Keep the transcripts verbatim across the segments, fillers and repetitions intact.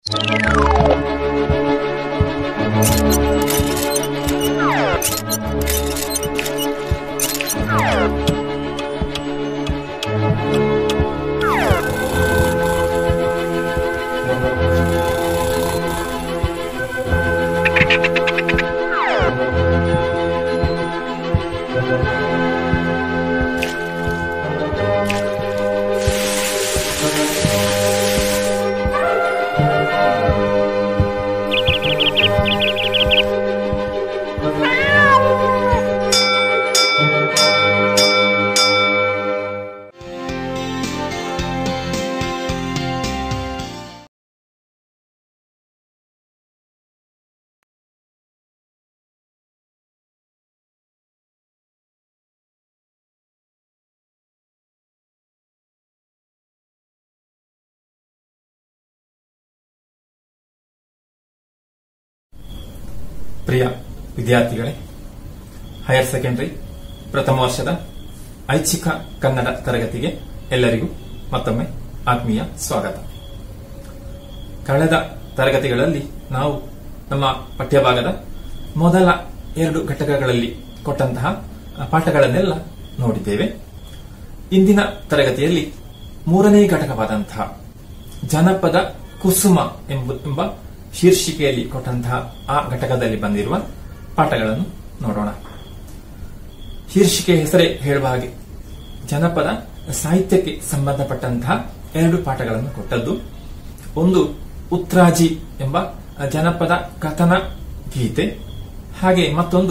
ಪ್ರಿಯ ವಿದ್ಯಾರ್ಥಿಗಳೇ, higher secondary ಪ್ರಥಮ ವರ್ಷದ ಐಚ್ಛಿಕ ಕನ್ನಡ ತರಗತಿಗೆ ಎಲ್ಲರಿಗೂ ಮತ್ತೊಮ್ಮೆ ಆತ್ಮೀಯ ಸ್ವಾಗತ. ಕಳೆದ ತರಗತಿಗಳಲ್ಲಿ ನಾವು ನಮ್ಮ ಪಠ್ಯಭಾಗದ ಮೊದಲ ಎರಡು ಘಟಕಗಳಲ್ಲಿ ಕೊಟ್ಟಂತಹ ಪಾಠಗಳನ್ನೆಲ್ಲ ನೋಡಿದ್ದೇವೆ. ಇಂದಿನ ತರಗತಿಯಲ್ಲಿ ಮೂರನೇ ಘಟಕವಾದಂತಹ ಜನಪದ ಕುಸುಮ ಎಂಬ ಶೀರ್ಷಿಕೆಯಲ್ಲಿ ಕೊಟ್ಟಂತಹ ಆ ಘಟಕದಲ್ಲಿ ಬಂದಿರುವ ಪಾಠಗಳನ್ನು ನೋಡೋಣ. ಶೀರ್ಷಿಕೆ ಹೆಸರೇ ಹೇಳುವ ಹಾಗೆ ಜನಪದ ಸಾಹಿತ್ಯಕ್ಕೆ ಸಂಬಂಧಪಟ್ಟಂತಹ ಎರಡು ಪಾಠಗಳನ್ನು ಕೊಟ್ಟದ್ದು. ಒಂದು ಉತ್ರಾಜಿ ಎಂಬ ಜನಪದ ಕಥನ ಗೀತೆ, ಹಾಗೆ ಮತ್ತೊಂದು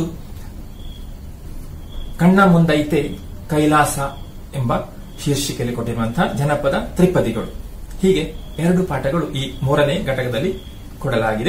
ಕಣ್ಣ ಮುಂದೈತೆ ಕೈಲಾಸ ಎಂಬ ಶೀರ್ಷಿಕೆಯಲ್ಲಿ ಕೊಟ್ಟಿರುವಂತಹ ಜನಪದ ತ್ರಿಪದಿಗಳು. ಹೀಗೆ ಎರಡು ಪಾಠಗಳು ಈ ಮೂರನೇ ಘಟಕದಲ್ಲಿ ಕೊಡಲಾಗಿದೆ.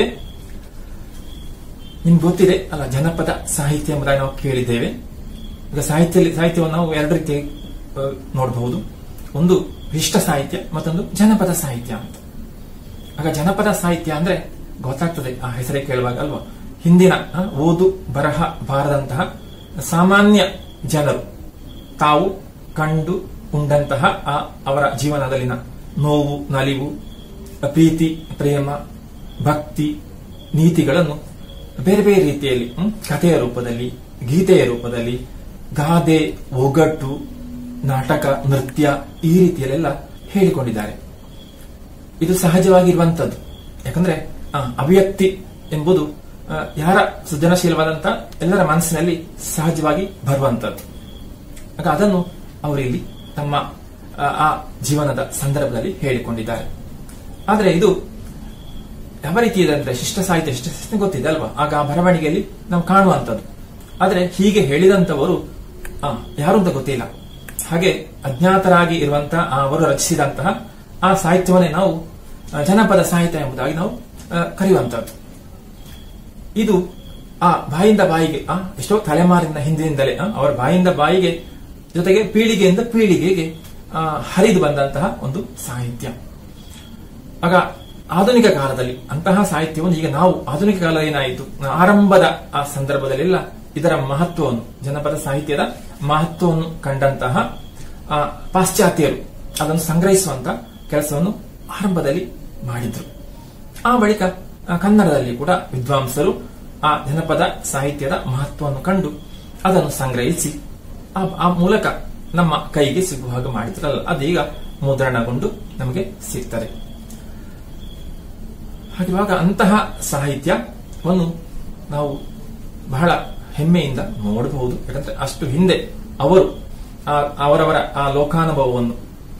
ನಿಮ್ಗೆ ಗೊತ್ತಿದೆ ಅಲ್ಲ, ಜನಪದ ಸಾಹಿತ್ಯ ಎಂಬುದಾಗಿ ನಾವು ಕೇಳಿದ್ದೇವೆ. ಈಗ ಸಾಹಿತ್ಯ ಸಾಹಿತ್ಯವನ್ನು ನಾವು ಎರಡು ರೀತಿ ನೋಡಬಹುದು. ಒಂದು ಇಷ್ಟ ಸಾಹಿತ್ಯ, ಮತ್ತೊಂದು ಜನಪದ ಸಾಹಿತ್ಯ ಅಂತ. ಆಗ ಜನಪದ ಸಾಹಿತ್ಯ ಅಂದ್ರೆ ಗೊತ್ತಾಗ್ತದೆ ಆ ಹೆಸರೇ ಕೇಳುವಾಗ ಅಲ್ವಾ. ಹಿಂದಿನ ಓದು ಬರಹ ಬಾರದಂತಹ ಸಾಮಾನ್ಯ ಜನರು ತಾವು ಕಂಡು ಉಂಡಂತಹ ಆ ಅವರ ಜೀವನದಲ್ಲಿನ ನೋವು, ನಲಿವು, ಪ್ರೀತಿ, ಪ್ರೇಮ, ಭಕ್ತಿ, ನೀತಿಗಳನ್ನು ಬೇರೆ ಬೇರೆ ರೀತಿಯಲ್ಲಿ ಕಥೆಯ ರೂಪದಲ್ಲಿ, ಗೀತೆಯ ರೂಪದಲ್ಲಿ, ಗಾದೆ, ಒಗಟು, ನಾಟಕ, ನೃತ್ಯ ಈ ರೀತಿಯಲ್ಲೆಲ್ಲ ಹೇಳಿಕೊಂಡಿದ್ದಾರೆ. ಇದು ಸಹಜವಾಗಿರುವಂತದ್ದು. ಯಾಕಂದ್ರೆ ಅಭಿವ್ಯಕ್ತಿ ಎಂಬುದು ಯಾರ ಸೃಜನಶೀಲವಾದಂತಹ ಎಲ್ಲರ ಮನಸ್ಸಿನಲ್ಲಿ ಸಹಜವಾಗಿ ಬರುವಂತದ್ದು. ಆಗ ಅದನ್ನು ಅವರಿಲ್ಲಿ ತಮ್ಮ ಆ ಜೀವನದ ಸಂದರ್ಭದಲ್ಲಿ ಹೇಳಿಕೊಂಡಿದ್ದಾರೆ. ಆದರೆ ಇದು ಯಾವ ರೀತಿ ಇದೆ ಅಂದ್ರೆ ಶಿಷ್ಟ ಸಾಹಿತ್ಯ, ಶಿಷ್ಟ ಗೊತ್ತಿದೆ ಅಲ್ವಾ. ಆಗ ಆ ಬರವಣಿಗೆಯಲ್ಲಿ ನಾವು ಕಾಣುವಂಥದ್ದು. ಆದ್ರೆ ಹೀಗೆ ಹೇಳಿದಂತವರು ಯಾರು ಅಂತ ಗೊತ್ತಿಲ್ಲ. ಹಾಗೆ ಅಜ್ಞಾತರಾಗಿ ಇರುವಂತಹ ಅವರು ರಚಿಸಿದಂತಹ ಆ ಸಾಹಿತ್ಯವನ್ನೇ ನಾವು ಜನಪದ ಸಾಹಿತ್ಯ ಎಂಬುದಾಗಿ ನಾವು ಕರೆಯುವಂತದ್ದು. ಇದು ಆ ಬಾಯಿಂದ ಬಾಯಿಗೆ ಎಷ್ಟೋ ತಲೆಮಾರಿನ ಹಿಂದಿನಿಂದಲೇ ಅವರ ಬಾಯಿಂದ ಬಾಯಿಗೆ, ಜೊತೆಗೆ ಪೀಳಿಗೆಯಿಂದ ಪೀಳಿಗೆಗೆ ಹರಿದು ಬಂದಂತಹ ಒಂದು ಸಾಹಿತ್ಯ. ಆಗ ಆಧುನಿಕ ಕಾಲದಲ್ಲಿ ಅಂತಹ ಸಾಹಿತ್ಯವನ್ನು ಈಗ ನಾವು ಆಧುನಿಕ ಕಾಲ ಏನಾಯಿತು, ಆರಂಭದ ಆ ಸಂದರ್ಭದಲ್ಲೆಲ್ಲ ಇದರ ಮಹತ್ವವನ್ನು, ಜನಪದ ಸಾಹಿತ್ಯದ ಮಹತ್ವವನ್ನು ಕಂಡಂತಹ ಪಾಶ್ಚಾತ್ಯರು ಅದನ್ನು ಸಂಗ್ರಹಿಸುವಂತಹ ಕೆಲಸವನ್ನು ಆರಂಭದಲ್ಲಿ ಮಾಡಿದ್ರು. ಆ ಬಳಿಕ ಕನ್ನಡದಲ್ಲಿ ಕೂಡ ವಿದ್ವಾಂಸರು ಆ ಜನಪದ ಸಾಹಿತ್ಯದ ಮಹತ್ವವನ್ನು ಕಂಡು ಅದನ್ನು ಸಂಗ್ರಹಿಸಿ ಆ ಮೂಲಕ ನಮ್ಮ ಕೈಗೆ ಸಿಗುವ ಹಾಗೆ ಮಾಡಿದ್ರಲ್ಲ, ಅದೀಗ ಮುದ್ರಣಗೊಂಡು ನಮಗೆ ಸಿಗ್ತದೆ. ಹಾಗಿರುವಾಗ ಅಂತಹ ಸಾಹಿತ್ಯವನ್ನು ನಾವು ಬಹಳ ಹೆಮ್ಮೆಯಿಂದ ನೋಡಬಹುದು. ಯಾಕಂದ್ರೆ ಅಷ್ಟು ಹಿಂದೆ ಅವರು ಅವರವರ ಆ ಲೋಕಾನುಭವವನ್ನು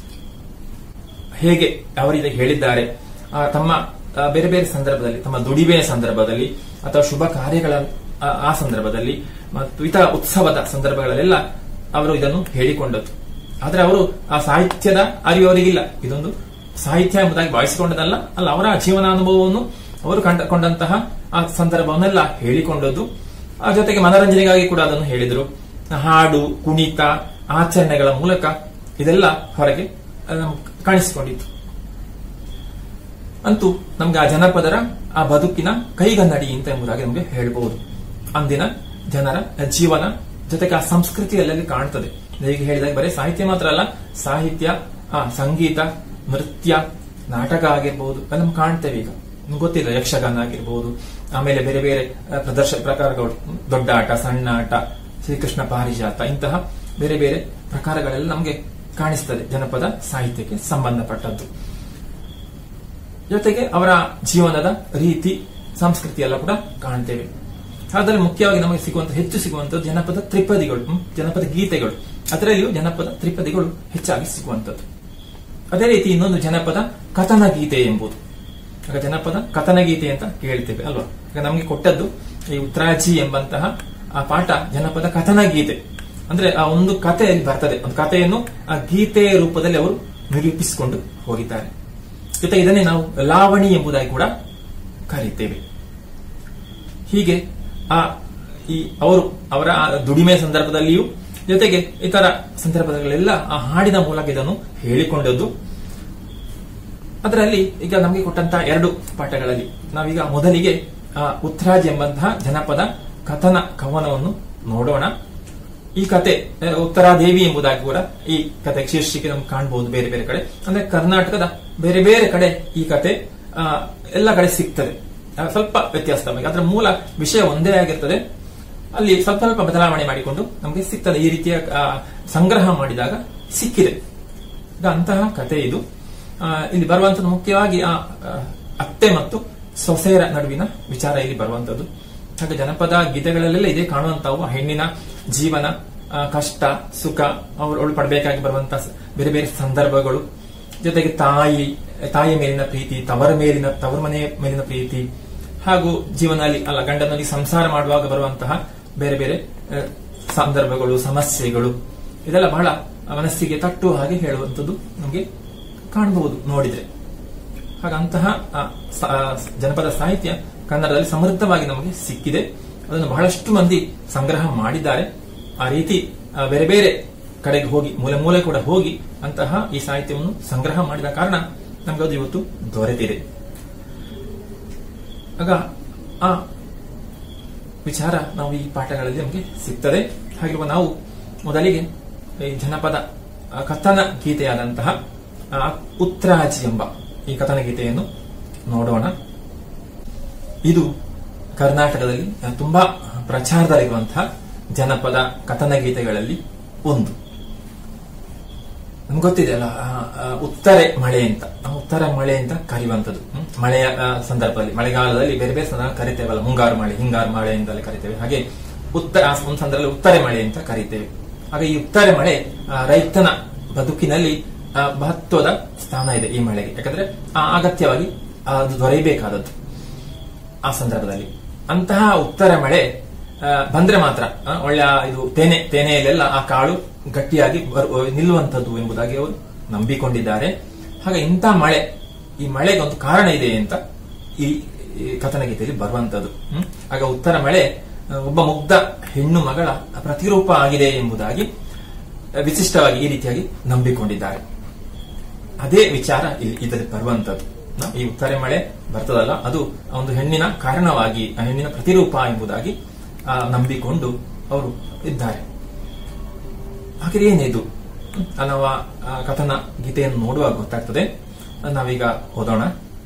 ಹೇಗೆ ಅವರಿಗೆ ಹೇಳಿದ್ದಾರೆ, ತಮ್ಮ ಬೇರೆ ಬೇರೆ ಸಂದರ್ಭದಲ್ಲಿ, ತಮ್ಮ ದುಡಿಮೆಯ ಸಂದರ್ಭದಲ್ಲಿ ಅಥವಾ ಶುಭ ಕಾರ್ಯಗಳ ಆ ಸಂದರ್ಭದಲ್ಲಿ ಮತ್ತು ಇತರ ಉತ್ಸವದ ಸಂದರ್ಭಗಳಲ್ಲೆಲ್ಲ ಅವರು ಇದನ್ನು ಹೇಳಿಕೊಂಡದ್ದು. ಆದ್ರೆ ಅವರು ಆ ಸಾಹಿತ್ಯದ ಅರಿವು ಅವರಿಗಿಲ್ಲ. ಇದೊಂದು ಸಾಹಿತ್ಯ ಎಂಬುದಾಗಿ ಭಾವಿಸಿಕೊಂಡದಲ್ಲ ಅಲ್ಲ, ಅವರ ಜೀವನಾನುಭವವನ್ನು ಅವರು ಕಂಡುಕೊಂಡಂತಹ ಆ ಸಂದರ್ಭವನ್ನೆಲ್ಲ ಹೇಳಿಕೊಂಡದ್ದು. ಆ ಜೊತೆಗೆ ಮನರಂಜನೆಗಾಗಿ ಕೂಡ ಅದನ್ನು ಹೇಳಿದರು. ಹಾಡು, ಕುಣಿತ, ಆಚರಣೆಗಳ ಮೂಲಕ ಇದೆಲ್ಲ ಹೊರಗೆ ಕಾಣಿಸಿಕೊಂಡಿತ್ತು. ಅಂತೂ ನಮ್ಗೆ ಆ ಜನಪದರ ಆ ಬದುಕಿನ ಕೈಗನ್ನಡಿ ಅಂತ ಎಂಬುದಾಗಿ ನಮಗೆ ಹೇಳಬಹುದು. ಅಂದಿನ ಜನರ ಜೀವನ ಜೊತೆಗೆ ಆ ಸಂಸ್ಕೃತಿಯಲ್ಲಿ ಕಾಣ್ತದೆ. ಹೇಗೆ ಹೇಳಿದಾಗ ಬರೀ ಸಾಹಿತ್ಯ ಮಾತ್ರ ಅಲ್ಲ, ಸಾಹಿತ್ಯ, ಆ ಸಂಗೀತ, ನೃತ್ಯ, ನಾಟಕ ಆಗಿರ್ಬಹುದು ನಮ್ಗೆ ಕಾಣ್ತೇವೆ. ಈಗ ಗೊತ್ತಿಲ್ಲ, ಯಕ್ಷಗಾನ ಆಗಿರ್ಬೋದು, ಆಮೇಲೆ ಬೇರೆ ಬೇರೆ ಪ್ರದರ್ಶನ ಪ್ರಕಾರಗಳು, ದೊಡ್ಡ ಆಟ, ಸಣ್ಣ ಆಟ, ಶ್ರೀಕೃಷ್ಣ ಪಾರಿಜಾತ, ಇಂತಹ ಬೇರೆ ಬೇರೆ ಪ್ರಕಾರಗಳೆಲ್ಲ ನಮಗೆ ಕಾಣಿಸ್ತದೆ ಜನಪದ ಸಾಹಿತ್ಯಕ್ಕೆ ಸಂಬಂಧಪಟ್ಟದ್ದು. ಜೊತೆಗೆ ಅವರ ಜೀವನದ ರೀತಿ, ಸಂಸ್ಕೃತಿ ಎಲ್ಲ ಕೂಡ ಕಾಣ್ತೇವೆ. ಅದರಲ್ಲಿ ಮುಖ್ಯವಾಗಿ ನಮಗೆ ಸಿಗುವಂತ ಹೆಚ್ಚು ಸಿಗುವಂತದ್ದು ಜನಪದ ತ್ರಿಪದಿಗಳು, ಜನಪದ ಗೀತೆಗಳು. ಅದರಲ್ಲಿಯೂ ಜನಪದ ತ್ರಿಪದಿಗಳು ಹೆಚ್ಚಾಗಿ ಸಿಗುವಂತದ್ದು. ಅದೇ ರೀತಿ ಇನ್ನೊಂದು ಜನಪದ ಕಥನ ಗೀತೆ ಎಂಬುದು. ಆಗ ಜನಪದ ಕಥನ ಗೀತೆ ಅಂತ ಕೇಳ್ತೇವೆ ಅಲ್ವಾ. ಈಗ ನಮಗೆ ಕೊಟ್ಟದ್ದು ಈ ಉತ್ತರಾಜಿ ಎಂಬಂತಹ ಆ ಪಾಠ ಜನಪದ ಕಥನ ಗೀತೆ. ಅಂದ್ರೆ ಆ ಒಂದು ಕಥೆಯಲ್ಲಿ ಬರ್ತದೆ, ಒಂದು ಕಥೆಯನ್ನು ಆ ಗೀತೆಯ ರೂಪದಲ್ಲಿ ಅವರು ನಿರೂಪಿಸಿಕೊಂಡು ಹೋಗಿದ್ದಾರೆ. ಜೊತೆಗೆ ಇದನ್ನೇ ನಾವು ಲಾವಣಿ ಎಂಬುದಾಗಿ ಕೂಡ ಕರೀತೇವೆ. ಹೀಗೆ ಆ ಈ ಅವರು ಅವರ ದುಡಿಮೆ ಸಂದರ್ಭದಲ್ಲಿಯೂ ಜೊತೆಗೆ ಇತರ ಸಂದರ್ಭಗಳೆಲ್ಲ ಆ ಹಾಡಿನ ಮೂಲಕ ಇದನ್ನು ಹೇಳಿಕೊಂಡದ್ದು. ಅದರಲ್ಲಿ ಈಗ ನಮಗೆ ಕೊಟ್ಟಂತಹ ಎರಡು ಪಾಠಗಳಲ್ಲಿ ನಾವೀಗ ಮೊದಲಿಗೆ ಉತ್ತರಾಜ್ ಎಂಬಂತಹ ಜನಪದ ಕಥನ ಕವನವನ್ನು ನೋಡೋಣ. ಈ ಕತೆ ಉತ್ತರಾದೇವಿ ಎಂಬುದಾಗಿ ಕೂಡ ಈ ಕತೆ ಶೀರ್ಷಿಕೆ ನಮ್ಗೆ ಕಾಣಬಹುದು ಬೇರೆ ಬೇರೆ ಕಡೆ. ಅಂದ್ರೆ ಕರ್ನಾಟಕದ ಬೇರೆ ಬೇರೆ ಕಡೆ ಈ ಕತೆ ಎಲ್ಲ ಕಡೆ ಸಿಗ್ತದೆ. ಸ್ವಲ್ಪ ವ್ಯತ್ಯಾಸ, ಅದರ ಮೂಲ ವಿಷಯ ಒಂದೇ ಆಗಿರ್ತದೆ, ಅಲ್ಲಿ ಸ್ವಲ್ಪ ಸ್ವಲ್ಪ ಬದಲಾವಣೆ ಮಾಡಿಕೊಂಡು ನಮಗೆ ಸಿಗ್ತದೆ. ಈ ರೀತಿಯ ಸಂಗ್ರಹ ಮಾಡಿದಾಗ ಸಿಕ್ಕಿದೆ. ಅಂತಹ ಕತೆ ಇದು. ಇಲ್ಲಿ ಬರುವಂತದ್ದು ಮುಖ್ಯವಾಗಿ ಆ ಅತ್ತೆ ಮತ್ತು ಸೊಸೆಯರ ನಡುವಿನ ವಿಚಾರ ಇಲ್ಲಿ ಬರುವಂತದ್ದು. ಹಾಗೆ ಜನಪದ ಗೀತೆಗಳಲ್ಲೆಲ್ಲ ಇದೇ ಕಾಣುವಂತವು. ಹೆಣ್ಣಿನ ಜೀವನ, ಕಷ್ಟ ಸುಖ, ಅವಳು ಪಡಬೇಕಾಗಿ ಬರುವಂತಹ ಬೇರೆ ಬೇರೆ ಸಂದರ್ಭಗಳು, ಜೊತೆಗೆ ತಾಯಿ ತಾಯಿಯ ಮೇಲಿನ ಪ್ರೀತಿ, ತವರ ಮೇಲಿನ ತವರ ಮನೆಯ ಮೇಲಿನ ಪ್ರೀತಿ, ಹಾಗೂ ಜೀವನದಲ್ಲಿ ಅಲ್ಲ ಗಂಡನಲ್ಲಿ ಸಂಸಾರ ಮಾಡುವಾಗ ಬರುವಂತಹ ಬೇರೆ ಬೇರೆ ಸಂದರ್ಭಗಳು, ಸಮಸ್ಯೆಗಳು, ಇದೆಲ್ಲ ಬಹಳ ಮನಸ್ಸಿಗೆ ತಟ್ಟುವ ಹಾಗೆ ಹೇಳುವಂಥದ್ದು ನಮಗೆ ಕಾಣಬಹುದು ನೋಡಿದ್ರೆ. ಹಾಗಂತಹ ಜನಪದ ಸಾಹಿತ್ಯ ಕನ್ನಡದಲ್ಲಿ ಸಮೃದ್ಧವಾಗಿ ನಮಗೆ ಸಿಕ್ಕಿದೆ. ಅದನ್ನು ಬಹಳಷ್ಟು ಮಂದಿ ಸಂಗ್ರಹ ಮಾಡಿದ್ದಾರೆ. ಆ ರೀತಿ ಬೇರೆ ಬೇರೆ ಕಡೆಗೆ ಹೋಗಿ ಮೂಲೆ ಮೂಲೆ ಕೂಡ ಹೋಗಿ ಅಂತಹ ಈ ಸಾಹಿತ್ಯವನ್ನು ಸಂಗ್ರಹ ಮಾಡಿದ ಕಾರಣ ನಮಗೆ ಅದು ಇವತ್ತು ದೊರೆತಿದೆ. ಆಗ ಆ ವಿಚಾರ ನಾವು ಈ ಪಾಠಗಳಲ್ಲಿ ನಮಗೆ ಸಿಗ್ತದೆ. ಹಾಗಿರುವ ನಾವು ಮೊದಲಿಗೆ ಈ ಜನಪದ ಕಥನ ಗೀತೆಯಾದಂತಹ ಉತ್ತರಾಜಿ ಎಂಬ ಈ ಕಥನ ಗೀತೆಯನ್ನು ನೋಡೋಣ. ಇದು ಕರ್ನಾಟಕದಲ್ಲಿ ತುಂಬಾ ಪ್ರಚಾರದಲ್ಲಿರುವಂತಹ ಜನಪದ ಕಥನ ಗೀತೆಗಳಲ್ಲಿ ಒಂದು. ನಮ್ಗೆ ಗೊತ್ತಿದೆ ಅಲ್ಲ, ಉತ್ತರೆ ಮಳೆ ಅಂತ, ಉತ್ತರ ಮಳೆ ಅಂತ ಕರೆಯುವಂಥದ್ದು. ಮಳೆಯ ಸಂದರ್ಭದಲ್ಲಿ, ಮಳೆಗಾಲದಲ್ಲಿ ಬೇರೆ ಬೇರೆ ಸಂದರ್ಭ ಕರಿತೇವಲ್ಲ, ಮುಂಗಾರು ಮಳೆ, ಹಿಂಗಾರು ಮಳೆ ಅಂತಲೇ ಕರಿತೇವೆ. ಹಾಗೆ ಉತ್ತರ ಒಂದು ಸಂದರ್ಭದಲ್ಲಿ ಉತ್ತರೆ ಮಳೆ ಅಂತ ಕರಿತೇವೆ. ಹಾಗೆ ಈ ಉತ್ತರೆ ಮಳೆ ರೈತನ ಬದುಕಿನಲ್ಲಿ ಮಹತ್ವದ ಸ್ಥಾನ ಇದೆ ಈ ಮಳೆಗೆ. ಯಾಕಂದ್ರೆ ಅಗತ್ಯವಾಗಿ ಅದು ದೊರೆಯಬೇಕಾದದ್ದು ಆ ಸಂದರ್ಭದಲ್ಲಿ. ಅಂತಹ ಉತ್ತರ ಮಳೆ ಬಂದ್ರೆ ಮಾತ್ರ ಒಳ್ಳೆ ಇದು ತೇನೆ ತೇನೆಯಲ್ಲೆಲ್ಲ ಆ ಕಾಳು ಗಟ್ಟಿಯಾಗಿ ನಿಲ್ಲುವಂಥದ್ದು ಎಂಬುದಾಗಿ ಅವರು ನಂಬಿಕೊಂಡಿದ್ದಾರೆ. ಹಾಗೆ ಇಂಥ ಮಳೆ, ಈ ಮಳೆಗೆ ಒಂದು ಕಾರಣ ಇದೆ ಅಂತ ಈ ಕಥನ ಗೀತೆಯಲ್ಲಿ ಬರುವಂತದ್ದು. ಆಗ ಉತ್ತರ ಮಳೆ ಒಬ್ಬ ಮುಗ್ಧ ಹೆಣ್ಣು ಮಗಳ ಪ್ರತಿರೂಪ ಆಗಿದೆ ಎಂಬುದಾಗಿ ವಿಶಿಷ್ಟವಾಗಿ ಈ ರೀತಿಯಾಗಿ ನಂಬಿಕೊಂಡಿದ್ದಾರೆ. ಅದೇ ವಿಚಾರ ಇಲ್ಲಿ ಇದರಲ್ಲಿ ಬರುವಂತದ್ದು. ಈ ಉತ್ತರ ಮಳೆ ಬರ್ತದಲ್ಲ, ಅದು ಒಂದು ಹೆಣ್ಣಿನ ಕಾರಣವಾಗಿ, ಆ ಹೆಣ್ಣಿನ ಪ್ರತಿರೂಪ ಎಂಬುದಾಗಿ ನಂಬಿಕೊಂಡು ಅವರು ಇದ್ದಾರೆ. ಹಾಗೆ ಏನಿದು ನಾವು ಕಥನ ಗೀತೆಯನ್ನು ನೋಡುವಾಗ ಗೊತ್ತಾಗ್ತದೆ. ನಾವೀಗ ಓದೋಣ.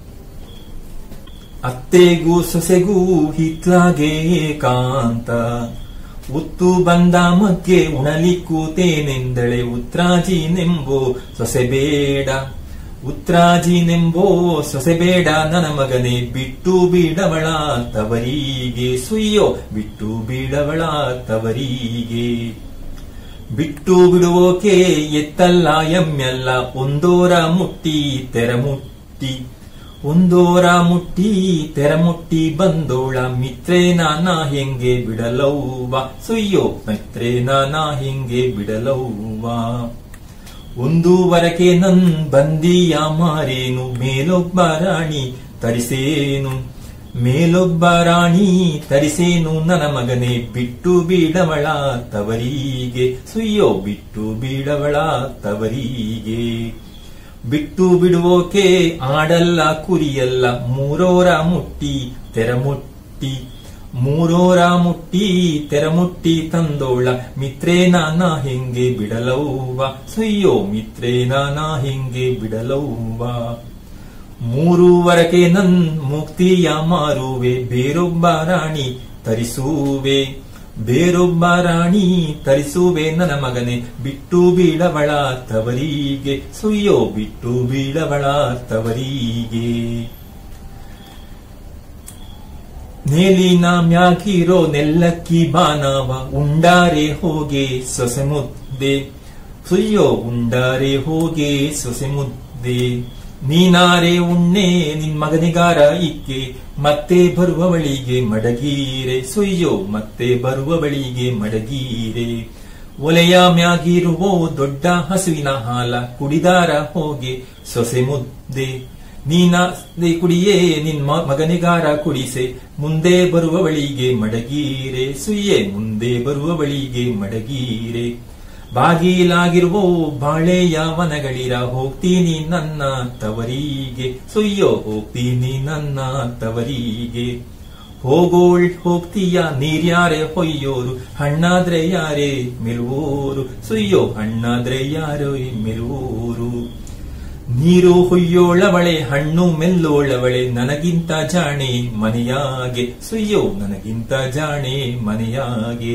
ಅತ್ತೆಗೂ ಸೊಸೆಗೂ ಹಿತ್ಲಾಗೆ ಕಾಂತ, ಉತ್ತು ಬಂದ ಮಗ್ಗೆ ಉಣಲಿ ಕೂತೇನೆಂದಳೆ, ಉತ್ರಾಜಿನೆಂಬೋ ಸೊಸೆ ಬೇಡ, ಉತ್ರಾಜಿನೆಂಬೋ ಸೊಸೆ ಬೇಡ ನನ್ನ ಮಗನೇ, ಬಿಟ್ಟು ಬಿಡವಳ ತವರಿಗೆ, ಸುಯ್ಯೋ ಬಿಟ್ಟು ಬಿಡವಳ ತವರಿಗೆ. ಬಿಟ್ಟು ಬಿಡುವೋಕೆ ಎತ್ತಲ್ಲ ಎಮ್ಮೆಲ್ಲ, ಒಂದೋರ ಮುಟ್ಟಿ ತೆರ ಮುಟ್ಟಿ, ಒಂದೋರ ಮುಟ್ಟಿ ತೆರ ಮುಟ್ಟಿ ಬಂದೋಳ, ಮಿತ್ರೆ ನಾನಾ ಹೆಂಗೆ ಬಿಡಲವ್ವ, ಸುಯ್ಯೋ ಮಿತ್ರೆ ನಾನಾ ಹೆಂಗೆ ಬಿಡಲವ್ವ. ಒಂದೂವರಕೆ ನನ್ ಬಂದಿಯ ಮಾರೇನು, ಮೇಲೊಬ್ಬ ರಾಣಿ ತರಿಸೇನು, ಮೇಲೊಬ್ಬ ರಾಣಿ ತರಿಸೇನು ನನ್ನ ಮಗನೇ, ಬಿಟ್ಟು ಬಿಡವಳ ತವರಿಗೆ, ಸುಯ್ಯೋ ಬಿಟ್ಟು ಬಿಡವಳ ತವರಿಗೆ. ಬಿಟ್ಟು ಬಿಡುವೋಕೆ ಆಡಲ್ಲ ಕುರಿಯಲ್ಲ, ಮೂರೋರ ಮುಟ್ಟಿ ತೆರ ಮುಟ್ಟಿ, ಮೂರೋರ ಮುಟ್ಟಿ ತೆರ ಮುಟ್ಟಿ ತಂದೋಳ, ಮಿತ್ರೆ ನಾನಾ ಹೆಂಗೆ ಬಿಡಲವ್ವ, ಸುಯ್ಯೋ ಮಿತ್ರೆ ನಾನಾ ಹೆಂಗೆ ಬಿಡಲವ್ವ. ಮೂರುವರಕೆ ನನ್ ಮುಕ್ತಿಯ ಮಾರುವೆ, ಬೇರೊಬ್ಬ ರಾಣಿ ತರಿಸುವೆ, ಬೇರೊಬ್ಬ ರಾಣಿ ತರಿಸುವೆ ನನ್ನ ಮಗನೆ, ಬಿಟ್ಟು ಬೀಳವಳ ತವರಿಗೆ, ಸುಯ್ಯೋ ಬಿಟ್ಟು ಬೀಳವಳ ತವರಿಗೆ. ನೇಲಿನ ಮ್ಯಾಗಿರೋ ನೆಲ್ಲಕ್ಕಿ ಬಾನವ, ಉಂಡಾರೆ ಹೋಗೆ ಸೊಸೆ ಮುದ್ದೆ, ಸುಯ್ಯೋ ಉಂಡಾರೆ ಹೋಗೆ ಸೊಸೆ ಮುದ್ದೆ. ನೀನಾರೆ ಉಣ್ಣೆ ನಿನ್ ಮಗನಿಗಾರ ಇಕ್ಕೆ, ಮತ್ತೆ ಬರುವವಳಿಗೆ ಮಡಗೀರೆ, ಸುಯ್ಯೋ ಮತ್ತೆ ಬರುವವಳಿಗೆ ಮಡಗೀರೆ. ಒಲೆಯ ಮ್ಯಾಗಿರುವೋ ದೊಡ್ಡ ಹಸುವಿನ ಹಾಲ, ಕುಡಿದಾರ ಹೋಗೆ ಸೊಸೆ ಮುದ್ದೆ, ನೀನ ಕುಡಿಯೇ ನಿನ್ ಮಗನಿಗಾರ ಕುಡಿಸೆ, ಮುಂದೆ ಬರುವವಳಿಗೆ ಮಡಗೀರೆ, ಸುಯ್ಯೆ ಮುಂದೆ ಬರುವವಳಿಗೆ ಮಡಗೀರೆ. ಬಾಗಿಲಾಗಿರುವೋ ಬಾಳೆಯ ವನಗಳಿರ, ಹೋಗ್ತೀನಿ ನನ್ನ ತವರಿಗೆ, ಸುಯ್ಯೋ ಹೋಗ್ತೀನಿ ನನ್ನ ತವರಿಗೆ. ಹೋಗೋಳ್ ಹೋಗ್ತೀಯ ನೀರ್ಯಾರೆ ಹೊಯ್ಯೋರು, ಹಣ್ಣಾದ್ರೆ ಯಾರೇ ಮೆಲುವೋರು, ಸುಯ್ಯೋ ಹಣ್ಣಾದ್ರೆ ಯಾರೋ ಮೆಲುವೋರು. ನೀರು ಹೊಯ್ಯೋಳವಳೆ ಹಣ್ಣು ಮೆಲ್ಲೋಳವಳೆ, ನನಗಿಂತ ಜಾಣೆ ಮನೆಯಾಗೆ, ಸುಯ್ಯೋ ನನಗಿಂತ ಜಾಣೆ ಮನೆಯಾಗೆ.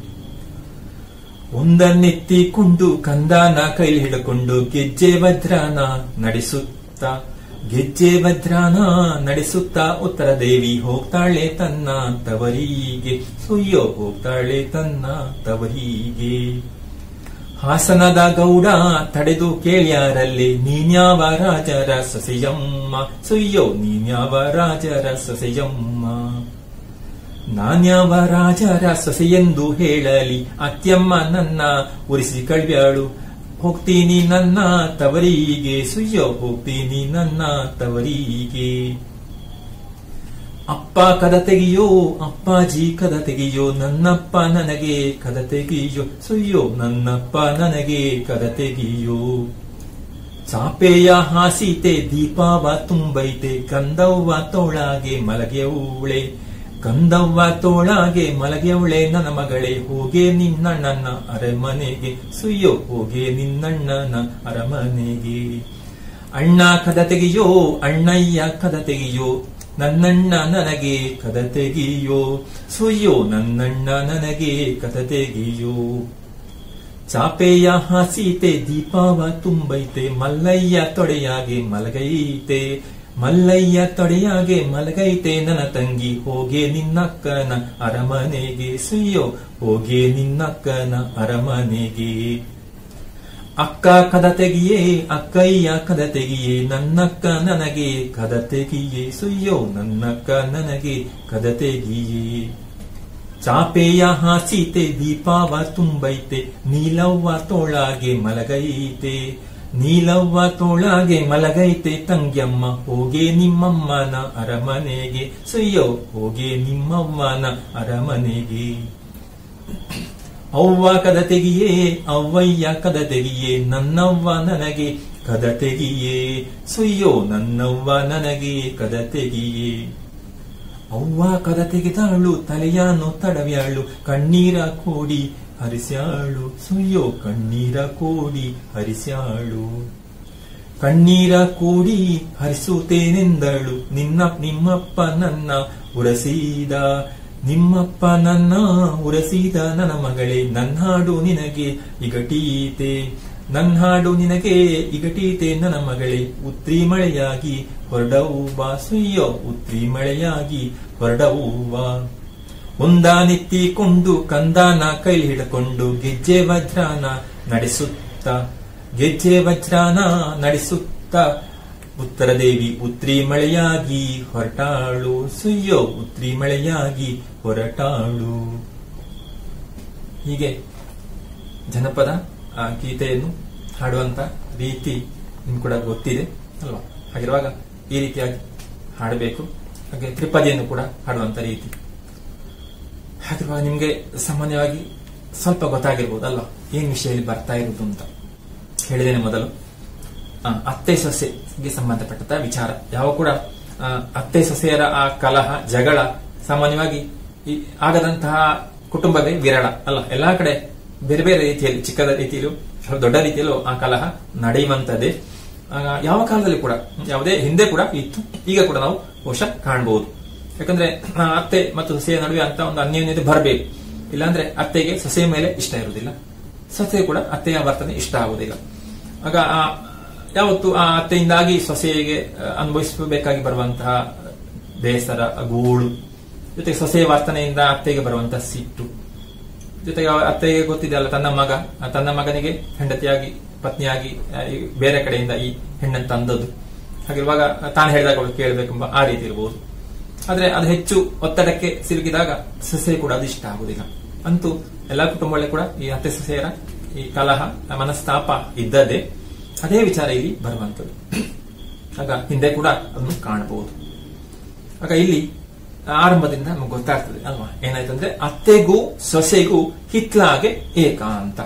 ಒಂದನ್ನೆತ್ತಿಕೊಂಡು ಕಂದಾನ ಕೈಲಿ ಹಿಡ್ಕೊಂಡು, ಗೆಜ್ಜೆ ವಜ್ರಾನ ನಡೆಸುತ್ತ, ಗೆಜ್ಜೆ ವಜ್ರಾನ ನಡೆಸುತ್ತಾ ಉತ್ತರ ದೇವಿ ಹೋಗ್ತಾಳೆ ತನ್ನ ತವರಿಗೆ, ಸುಯ್ಯೋ ಹೋಗ್ತಾಳೆ ತನ್ನ ತವರಿಗೆ. ಹಾಸನದ ಗೌಡ ತಡೆದು ಕೇಳ್ಯಾರಲ್ಲಿ, ನೀನ್ಯಾವ ರಾಜರ ಸೊಸೆಯಮ್ಮ, ಸುಯ್ಯೋ ನೀನ್ಯಾವ ರಾಜರ ಸೊಸೆಯಮ್ಮ. ನಾನ್ಯಾವ ರಾಜರ ಸೊಸೆಯೆಂದು ಹೇಳಲಿ, ಅತ್ಯಮ್ಮ ನನ್ನ ಉರಿಸಿ ಕಳ್ವ್ಯಾಳು, ಹೋಗ್ತೀನಿ ನನ್ನ ತವರಿಗೆ, ಸುಯ್ಯೋ ಹೋಗ್ತೀನಿ ನನ್ನ ತವರಿಗೆ. ಅಪ್ಪ ಕದ ತೆಗಿಯೋ ಅಪ್ಪಾಜಿ ಕದ ತೆಗಿಯೋ, ನನ್ನಪ್ಪ ನನಗೆ ಕದ ತೆಗಿಯೋ, ಸುಯ್ಯೋ ನನ್ನಪ್ಪ ನನಗೆ ಕದ ತೆಗಿಯೋ. ಚಾಪೆಯ ಹಾಸೀತೆ ದೀಪಾವ ತುಂಬೈತೆ, ಕಂದವ್ವ ತೋಳಾಗೆ ಮಲಗೆವಳೆ, ಕಂದವ್ವ ತೋಳಾಗೆ ಮಲಗೆವಳೆ ನನ್ನ ಮಗಳೇ, ಹೋಗೆ ನಿನ್ನಣ್ಣನ ಅರಮನೆಗೆ, ಸುಯ್ಯೋ ಹೋಗೆ ನಿನ್ನಣ್ಣನ ಅರಮನೆಗೆ. ಅಣ್ಣ ಕದ ತೆಗಿಯೋ ಅಣ್ಣಯ್ಯ ಕದ ತೆಗಿಯೋ, ನನ್ನಣ್ಣ ನನಗೆ ಕದ ತೆಗಿಯೋ, ಸುಯ್ಯೋ ನನ್ನಣ್ಣ ನನಗೆ ಕದ ತೆಗಿಯೋ. ಚಾಪೆಯ ಹಾಸೀತೆ ದೀಪಾವ ತುಂಬೈತೆ, ಮಲ್ಲಯ್ಯ ತೊಡೆಯಾಗೆ ಮಲಗೈತೆ, ಮಲ್ಲಯ್ಯ ತೊಡೆಯಾಗೆ ಮಲಗೈತೆ ನನ್ನ ತಂಗಿ, ಹೋಗೆ ನಿನ್ನಕ್ಕನ ಅರಮನೆಗೆ, ಸುಯ್ಯೋ ಹೋಗೆ ನಿನ್ನಕ್ಕನ ಅರಮನೆಗೆ. ಅಕ್ಕ ಕದ ತೆಗಿಯೇ ಅಕ್ಕಯ್ಯ ಕದ ತೆಗಿಯೇ, ನನ್ನಕ್ಕ ನನಗೆ ಕದ ತೆಗಿಯೇ, ಸುಯ್ಯೋ ನನ್ನಕ್ಕ ನನಗೆ ಕದ ತೆಗಿಯೇ. ಚಾಪೆಯ ಹಾಸೀತೆ ದೀಪಾವ ತುಂಬೈತೆ, ನೀಲವ್ವ ತೋಳಾಗೆ ಮಲಗೈತೆ, ನೀಲವ್ವ ತೋಳಾಗೆ ಮಲಗೈತೆ ತಂಗ್ಯಮ್ಮ, ಹೋಗೆ ನಿಮ್ಮಮ್ಮನ ಅರಮನೆಗೆ, ಸುಯ್ಯೋ ಹೋಗೆ ನಿಮ್ಮವ್ವನ ಅರಮನೆಗೆ. ಅವ್ವ ಕದ ತೆಗಿಯೇ ಅವ್ವಯ್ಯ ಕದ ತೆಗಿಯೇ, ನನ್ನವ್ವ ನನಗೆ ಕದ ತೆಗಿಯೇ, ಸುಯ್ಯೋ ನನ್ನವ್ವ ನನಗೆ ಕದ ತೆಗಿಯೇ. ಅವ್ವ ಕದ ತೆಗೆದಾಳು ತಲೆಯಾನು ತಡವ್ಯಾಳು, ಕಣ್ಣೀರ ಕೋಡಿ ಹರಿಸ್ಯಾಳು, ಸುಯ್ಯೋ ಕಣ್ಣೀರ ಕೋಡಿ ಹರಿಸ್ಯಾಳು. ಕಣ್ಣೀರ ಕೋಡಿ ಹರಿಸುತ್ತೇನೆಂದಳು, ನಿನ್ನ ನಿಮ್ಮಪ್ಪ ನನ್ನ ಉರಸಿದ, ನಿಮ್ಮಪ್ಪ ನನ್ನ ಉರಸಿದ ನನ್ನ ಮಗಳೇ, ನನ್ನಾಡು ನಿನಗೆ ಇಗಟೀತೆ, ನನ್ನಾಡು ನಿನಗೆ ಇಗಟೀತೆ ನನ್ನ ಮಗಳೇ. ಉತ್ರಿ ಮಳೆಯಾಗಿ ಹೊರಡವ್ವ, ಸುಯ್ಯೋ ಉತ್ರಿ ಮಳೆಯಾಗಿ ಹೊರಡವ್ವ. ಒಂದಾನೆತ್ತಿಕೊಂಡು ಕಂದಾನ ಕೈಲಿ ಹಿಡ್ಕೊಂಡು, ಗೆಜ್ಜೆ ವಜ್ರಾನ ನಡೆಸುತ್ತ, ಗೆಜ್ಜೆ ವಜ್ರಾನ ನಡೆಸುತ್ತ ಉತ್ತರ ದೇವಿ ಉತ್ರಿ ಮಳೆಯಾಗಿ ಹೊರಟಾಳು, ಸುಯ್ಯೋ ಉತ್ರಿ ಮಳೆಯಾಗಿ ಹೊರಟಾಳು. ಹೀಗೆ ಜನಪದ ಆ ಗೀತೆಯನ್ನು ಹಾಡುವಂತ ರೀತಿ ನಿಮ್ ಕೂಡ ಗೊತ್ತಿದೆ ಅಲ್ವಾ? ಹಾಗಿರುವಾಗ ಈ ರೀತಿಯಾಗಿ ಹಾಡಬೇಕು. ಹಾಗೆ ತ್ರಿಪದಿಯನ್ನು ಕೂಡ ಹಾಡುವಂತ ರೀತಿ. ಹಾಗಿರುವಾಗ ನಿಮ್ಗೆ ಸಾಮಾನ್ಯವಾಗಿ ಸ್ವಲ್ಪ ಗೊತ್ತಾಗಿರ್ಬೋದು ಅಲ್ವಾ ಏನ್ ವಿಷಯ ಇಲ್ಲಿ ಬರ್ತಾ ಇರುವುದು ಅಂತ. ಹೇಳಿದ್ದೇನೆ ಮೊದಲು, ಅತ್ತೆ ಸೊಸೆಗೆ ಸಂಬಂಧಪಟ್ಟಂತ ವಿಚಾರ. ಯಾವ ಕೂಡ ಅತ್ತೆ ಸೊಸೆಯರ ಆ ಕಲಹ ಜಗಳ ಸಾಮಾನ್ಯವಾಗಿ ಆಗದಂತಹ ಕುಟುಂಬವೇ ವಿರಳ ಅಲ್ಲ. ಎಲ್ಲಾ ಕಡೆ ಬೇರೆ ಬೇರೆ ರೀತಿಯಲ್ಲಿ, ಚಿಕ್ಕದ ರೀತಿಯಲ್ಲೂ ದೊಡ್ಡ ರೀತಿಯಲ್ಲೂ ಆ ಕಲಹ ನಡೆಯುವಂತದ್ದೇ. ಯಾವ ಕಾಲದಲ್ಲಿ ಕೂಡ ಯಾವುದೇ ಹಿಂದೆ ಕೂಡ ಇತ್ತು, ಈಗ ಕೂಡ ನಾವು ಬಹುಶಃ ಕಾಣಬಹುದು. ಯಾಕಂದ್ರೆ ಅತ್ತೆ ಮತ್ತು ಸೊಸೆಯ ನಡುವೆ ಅಂತ ಒಂದು ಅನ್ಯೋನ್ಯತೆ ಬರಬೇಕು. ಇಲ್ಲಾಂದ್ರೆ ಅತ್ತೆಗೆ ಸೊಸೆಯ ಮೇಲೆ ಇಷ್ಟ ಇರುವುದಿಲ್ಲ, ಸೊಸೆ ಕೂಡ ಅತ್ತೆಯ ವರ್ತನೆ ಇಷ್ಟ ಆಗುವುದಿಲ್ಲ. ಆಗ ಯಾವತ್ತು ಆ ಅತ್ತೆಯಿಂದಾಗಿ ಸೊಸೆಗೆ ಅನುಭವಿಸಬೇಕಾಗಿ ಬರುವಂತಹ ಬೇಸರ, ಗೂಳು, ಜೊತೆಗೆ ಸೊಸೆಯ ವರ್ತನೆಯಿಂದ ಅತ್ತೆಗೆ ಬರುವಂತಹ ಸಿಟ್ಟು, ಜೊತೆಗೆ ಅತ್ತೆಗೆ ಗೊತ್ತಿದೆ ಅಲ್ಲ ತನ್ನ ಮಗ ತನ್ನ ಮಗನಿಗೆ ಹೆಂಡತಿಯಾಗಿ ಪತ್ನಿಯಾಗಿ ಬೇರೆ ಕಡೆಯಿಂದ ಈ ಹೆಣ್ಣನ್ನು ತಂದದ್ದು, ಹಾಗಿರುವಾಗ ತಾನು ಹೇಳಿದಾಗ ಅವಳು ಕೇಳಬೇಕೆಂಬ ಆ ರೀತಿ ಇರಬಹುದು. ಆದ್ರೆ ಅದು ಹೆಚ್ಚು ಒತ್ತಡಕ್ಕೆ ಸಿಲುಕಿದಾಗ ಸೊಸೆ ಕೂಡ ಅದು ಇಷ್ಟ ಆಗುದಿಲ್ಲ. ಅಂತೂ ಎಲ್ಲಾ ಕುಟುಂಬಗಳಲ್ಲಿ ಕೂಡ ಈ ಅತ್ತೆ ಸೊಸೆಯರ ಈ ಕಲಹ ಮನಸ್ತಾಪ ಇದ್ದದೇ. ಅದೇ ವಿಚಾರ ಇಲ್ಲಿ ಬರುವಂತದ್ದು. ಆಗ ಹಿಂದೆ ಕೂಡ ಅದನ್ನು ಕಾಣಬಹುದು. ಆಗ ಇಲ್ಲಿ ಆರಂಭದಿಂದ ನಮ್ಗೆ ಗೊತ್ತಾಗ್ತದೆ ಅಲ್ವಾ, ಏನಾಯ್ತು ಅಂದ್ರೆ ಅತ್ತೆಗೂ ಸೊಸೆಗೂ ಹಿತ್ಲಾಗೆ ಏಕಾಂತ.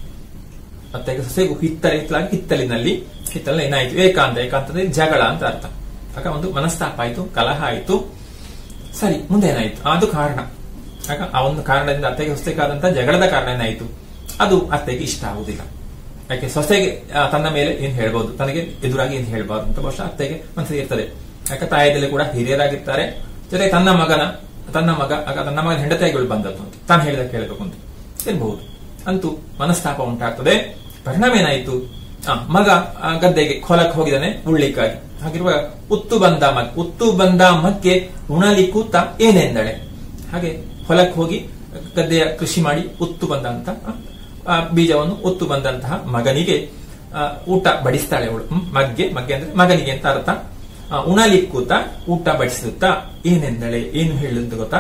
ಅತ್ತೆಗೆ ಸೊಸೆಗೂ ಹಿತ್ತಲ ಹಿತ್ತಲಾಗಿ ಹಿತ್ತಲಿನಲ್ಲಿ ಹಿತ್ತಲ ಏನಾಯ್ತು ಏಕಾಂತ. ಏಕಾಂತ ಅಂದ್ರೆ ಜಗಳ ಅಂತ ಅರ್ಥ. ಆಗ ಒಂದು ಮನಸ್ತಾಪ ಆಯ್ತು, ಕಲಹ ಆಯ್ತು. ಸರಿ, ಮುಂದೆ ಏನಾಯ್ತು? ಅದು ಕಾರಣ. ಆಗ ಆ ಒಂದು ಕಾರಣದಿಂದ ಅತ್ತೆಗೆ ಸೊಸೆಗಾದಂತಹ ಜಗಳದ ಕಾರಣ ಏನಾಯ್ತು? ಅದು ಅತ್ತೆಗೆ ಇಷ್ಟ ಆಗುದಿಲ್ಲ. ಯಾಕೆ ಸೊಸೆಗೆ ತನ್ನ ಮೇಲೆ ಏನ್ ಹೇಳ್ಬಹುದು, ತನಗೆ ಎದುರಾಗಿ ಏನ್ ಹೇಳ್ಬಾರ್ದು ಅಂತ ಬಹುಶಃ ಅತ್ತೆಗೆ ಮನಸ್ಸಿಗೆ ಇರ್ತದೆ. ಯಾಕೆ ತಾಯದಲ್ಲಿ ಕೂಡ ಹಿರಿಯರಾಗಿರ್ತಾರೆ, ಜೊತೆಗೆ ತನ್ನ ಮಗನ ತನ್ನ ಮಗ ಆಗ ತನ್ನ ಮಗನ ಹೆಂಡತಿಯಾಗಿ ಬಂದದ್ದು ಅಂತ ತಾನು ಹೇಳಿದ ಕೇಳಬೇಕು ಅಂತ ಇರಬಹುದು. ಅಂತೂ ಮನಸ್ತಾಪ ಉಂಟಾಗ್ತದೆ. ಪರಿಣಾಮ ಏನಾಯ್ತು? ಮಗ ಗದ್ದೆಗೆ ಹೊಲಕ್ಕೆ ಹೋಗಿದ್ದಾನೆ ಉಳ್ಳಿಕ್ಕಾಗಿ. ಹಾಗಿರುವ ಉತ್ತು ಬಂದ ಮಗ್ ಉತ್ತು ಬಂದ ಮಗ್ಗೆ ಉಣಲಿ ಕೂತ ಏನೆಂದಳೆ. ಹಾಗೆ ಹೊಲಕ್ಕೆ ಹೋಗಿ ಗದ್ದೆಯ ಕೃಷಿ ಮಾಡಿ ಉತ್ತು ಬಂದಂತ ಬೀಜವನ್ನು ಉತ್ತು ಬಂದಂತಹ ಮಗನಿಗೆ ಊಟ ಬಡಿಸ್ತಾಳೆ ಅವಳು. ಮಗ್ಗೆ ಮಗ್ಗೆ ಅಂದ್ರೆ ಮಗನಿಗೆ ಅಂತ ಅರ್ಥ. ಉಣಲಿ ಕೂತ ಊಟ ಬಡಿಸುತ್ತಾ ಏನೆಂದಳೆ, ಏನು ಹೇಳಿದ್ದು ಗೊತ್ತಾ?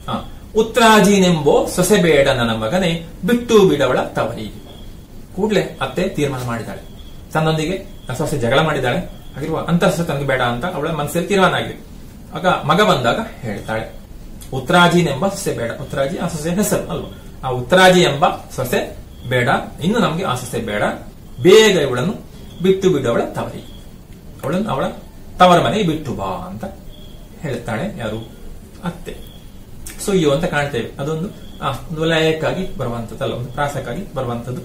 ಉತ್ರಾಜೀನೆಂಬೋ ಸೊಸೆ ಬೇಡ ನನ್ನ ಮಗನೇ, ಬಿಟ್ಟು ಬಿಡವಳ ತವರಿಗೆ. ಕೂಡ್ಲೆ ಅತ್ತೆ ತೀರ್ಮಾನ ಮಾಡಿದಾಳೆ. ತನ್ನೊಂದಿಗೆ ಸೊಸೆ ಜಗಳ ಮಾಡಿದಾಳೆ. ಹಾಗಿರುವ ಅಂತ ಸೊಸೆ ತನಗೆ ಬೇಡ ಅಂತ ಅವಳ ಮನಸ್ಸಲ್ಲಿ ತೀರ್ಮಾನ ಆಗಿದೆ. ಆಗ ಮಗ ಬಂದಾಗ ಹೇಳ್ತಾಳೆ, ಉತ್ರಾಜಿನೆಂಬ ಸೊಸೆ ಬೇಡ. ಉತ್ರಾಜಿ ಆ ಸೊಸೆ ಹೆಸರು ಅಲ್ವಾ. ಆ ಉತ್ರಾಜಿ ಎಂಬ ಸೊಸೆ ಬೇಡ, ಇನ್ನು ನಮಗೆ ಆ ಸೊಸೆ ಬೇಡ, ಬೇಗ ಇವಳನ್ನು ಬಿಟ್ಟು ಬಿಡವಳ ತವರಿಗೆ, ಅವಳನ್ನು ಅವಳ ತವರ ಮನೆಗೆ ಬಿಟ್ಟು ಬಾ ಅಂತ ಹೇಳ್ತಾಳೆ. ಯಾರು? ಅತ್ತೆ. ಸೊ ಅಯ್ಯೋ ಅಂತ ಕಾಣ್ತೇವೆ. ಅದೊಂದು ಒಂದು ವಲಯಕ್ಕಾಗಿ ಬರುವಂತದ್ದಲ್ಲ, ಒಂದು ಪ್ರಾಸಕ್ಕಾಗಿ ಬರುವಂತದ್ದು.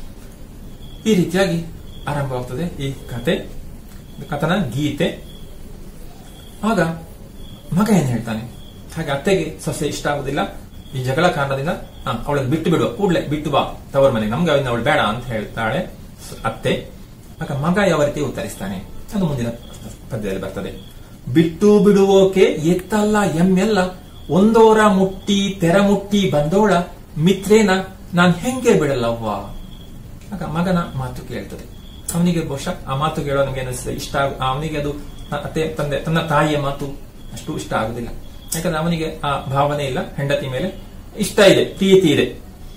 ಈ ರೀತಿಯಾಗಿ ಆರಂಭವಾಗ್ತದೆ ಈ ಕತೆ, ಕಥನ ಗೀತೆ. ಆಗ ಮಗ ಏನ್ ಹೇಳ್ತಾನೆ? ಹಾಗೆ ಅತ್ತೆಗೆ ಸೊಸೆ ಇಷ್ಟ ಆಗುದಿಲ್ಲ, ಈ ಜಗಳ ಕಾರಣದಿಂದ ಅವಳನ್ನು ಬಿಟ್ಟು ಬಿಡುವ, ಕೂಡ್ಲೆ ಬಿಟ್ಟು ಬಾ ತವರ ಮನೆಗೆ, ನಮ್ಗೆ ಅವಳು ಬೇಡ ಅಂತ ಹೇಳ್ತಾಳೆ ಅತ್ತೆ. ಆಗ ಮಗ ಯಾವ ರೀತಿ ಉತ್ತರಿಸ್ತಾನೆ ಅದು ಮುಂದಿನ ಪದ್ಯದಲ್ಲಿ ಬರ್ತದೆ. ಬಿಟ್ಟು ಬಿಡುವೋಕೆ ಎತ್ತಲ್ಲ ಎಮ್ಮೆಲ್ಲ, ಒಂದೋರ ಮುಟ್ಟಿ ತೆರ ಮುಟ್ಟಿ ಬಂದೋಳ ಮಿತ್ರೇನ ನಾನ್ ಹೆಂಗೆ ಬಿಡಲ್ಲವ್ವ. ಆಗ ಮಗನ ಮಾತು ಕೇಳ್ತದೆ. ಅವನಿಗೆ ಬಹುಶಃ ಆ ಮಾತು ಕೇಳೋ ನಮ್ಗೆ ಅನಿಸ್ತದೆ ಇಷ್ಟ. ಅವನಿಗೆ ಅದು ಅತ್ತೆ ತಂದೆ ತನ್ನ ತಾಯಿಯ ಮಾತು ಅಷ್ಟು ಇಷ್ಟ ಆಗುದಿಲ್ಲ. ಯಾಕಂದ್ರೆ ಅವನಿಗೆ ಆ ಭಾವನೆ ಇಲ್ಲ, ಹೆಂಡತಿ ಮೇಲೆ ಇಷ್ಟ ಇದೆ, ಪ್ರೀತಿ ಇದೆ.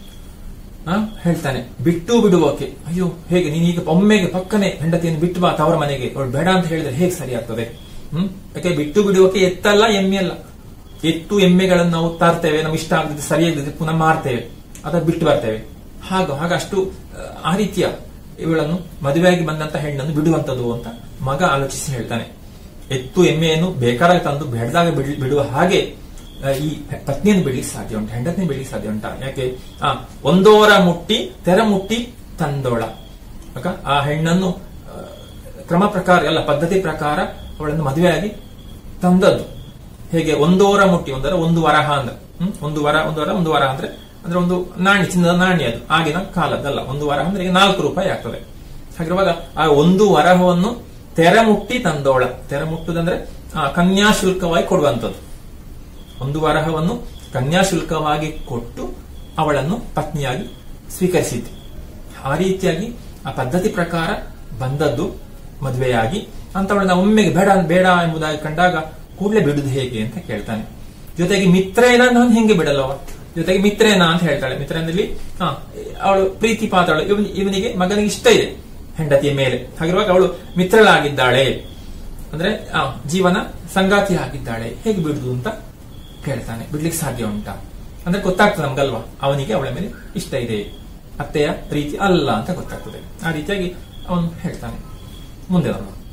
ಹೇಳ್ತಾನೆ ಬಿಟ್ಟು ಬಿಡುವೋಕೆ. ಅಯ್ಯೋ ಹೇಗೆ ನೀನೀಗ ಒಮ್ಮೆಗೆ ಪಕ್ಕನೆ ಹೆಂಡತಿಯನ್ನು ಬಿಟ್ಟು ಬಾ ತವರ ಮನೆಗೆ, ಅವಳು ಬೇಡ ಅಂತ ಹೇಳಿದ್ರೆ ಹೇಗೆ ಸರಿ ಆಗ್ತದೆ? ಹ್ಮ್ ಯಾಕೆ ಬಿಟ್ಟು ಬಿಡುವೋಕೆ ಎತ್ತಲ್ಲ ಎಮ್ಮೆ ಅಲ್ಲ. ಎತ್ತು ಎಮ್ಮೆಗಳನ್ನು ನಾವು ತರ್ತೇವೆ, ನಮ್ಗೆ ಇಷ್ಟ ಆಗದಿದ್ರೆ ಸರಿಯಾಗದಿದ್ರೆ ಪುನಃ ಮಾರ್ತೇವೆ, ಅದ ಬಿಟ್ಟು ಬರ್ತೇವೆ. ಹಾಗ ಹಾಗ ಅಷ್ಟು ಆ ರೀತಿಯ ಇವಳನ್ನು ಮದುವೆಯಾಗಿ ಬಂದಂತ ಹೆಣ್ಣನ್ನು ಬಿಡುವಂತದ್ದು ಅಂತ ಮಗ ಆಲೋಚಿಸಿ ಹೇಳ್ತಾನೆ. ಎತ್ತು ಎಮ್ಮೆಯನ್ನು ಬೇಕಾದಾಗ ತಂದು ಬೇಡದಾಗ ಬಿಡುವ ಹಾಗೆ ಈ ಪತ್ನಿಯನ್ನು ಬಿಡ್ಲಿಕ್ಕೆ ಸಾಧ್ಯ ಉಂಟು, ಹೆಂಡತಿನ ಬಿಡ್ಲಿಕ್ಕೆ ಸಾಧ್ಯ ಉಂಟಾ? ಯಾಕೆ? ಆ ಒಂದೋರ ಮುಟ್ಟಿ ತೆರ ಮುಟ್ಟಿ ತಂದೋಳ. ಆಗ ಆ ಹೆಣ್ಣನ್ನು ಕ್ರಮ ಪ್ರಕಾರ ಎಲ್ಲ ಪದ್ಧತಿ ಪ್ರಕಾರ ಅವಳನ್ನು ಮದುವೆಯಾಗಿ ತಂದದ್ದು. ಹೇಗೆ? ಒಂದೋರ ಮುಟ್ಟಿ, ಒಂದರ ಒಂದು ವರಹ ಅಂದ್ರೆ ಹ್ಮ್ ಒಂದು ವರ ಒಂದು ವರ ಒಂದು ವರ ಅಂದ್ರೆ ಅಂದ್ರೆ ಒಂದು ನಾಣ್ಯ, ಚಿನ್ನದ ನಾಣ್ಯ, ಅದು ಆಗಿನ ಕಾಲದ್ದಲ್ಲ. ಒಂದು ವರ ಅಂದ್ರೆ ಈಗ ನಾಲ್ಕು ರೂಪಾಯಿ ಆಗ್ತದೆ. ಹಾಗಿರುವಾಗ ಆ ಒಂದು ವರಹವನ್ನು ತೆರ ಮುಟ್ಟಿ ತಂದೋಳ. ತೆರ ಮುಟ್ಟುದಂದ್ರೆ ಕನ್ಯಾಶುಲ್ಕವಾಗಿ ಕೊಡುವಂಥದ್ದು. ಒಂದು ವರಹವನ್ನು ಕನ್ಯಾಶುಲ್ಕವಾಗಿ ಕೊಟ್ಟು ಅವಳನ್ನು ಪತ್ನಿಯಾಗಿ ಸ್ವೀಕರಿಸಿದ್ದು. ಆ ರೀತಿಯಾಗಿ ಆ ಪದ್ಧತಿ ಪ್ರಕಾರ ಬಂದದ್ದು ಮದುವೆಯಾಗಿ ಅಂತವಳನ್ನ ಒಮ್ಮೆಗೆ ಬೇಡ ಬೇಡ ಎಂಬುದಾಗಿ ಕಂಡಾಗ ಕೂಡಲೇ ಬಿಡುದು ಹೇಗೆ ಅಂತ ಕೇಳ್ತಾನೆ. ಜೊತೆಗೆ ಮಿತ್ರೇನ ನಾನು ಹೆಂಗೆ ಬಿಡಲ್ಲವ, ಜೊತೆಗೆ ಮಿತ್ರೇನ ಅಂತ ಹೇಳ್ತಾಳೆ. ಮಿತ್ರನಲ್ಲಿ ಹ ಅವಳು ಪ್ರೀತಿ ಪಾತ್ರಳು, ಇವನ್ ಇವನಿಗೆ ಮಗನಿಗೆ ಇಷ್ಟ ಇದೆ ಹೆಂಡತಿಯ ಮೇಲೆ. ಹಾಗಿರುವಾಗ ಅವಳು ಮಿತ್ರಳಾಗಿದ್ದಾಳೆ, ಅಂದ್ರೆ ಜೀವನ ಸಂಗಾತಿ ಆಗಿದ್ದಾಳೆ, ಹೇಗೆ ಬಿಡುದು ಅಂತ ಕೇಳ್ತಾನೆ. ಬಿಡ್ಲಿಕ್ಕೆ ಸಾಧ್ಯ ಉಂಟಾ ಅಂದ್ರೆ ಗೊತ್ತಾಗ್ತದೆ ನಮ್ಗಲ್ವಾ, ಅವನಿಗೆ ಅವಳ ಮೇಲೆ ಇಷ್ಟ ಇದೆ, ಅತ್ತೆಯ ಪ್ರೀತಿ ಅಲ್ಲ ಅಂತ ಗೊತ್ತಾಗ್ತದೆ. ಆ ರೀತಿಯಾಗಿ ಅವನು ಹೇಳ್ತಾನೆ. ಮುಂದೆ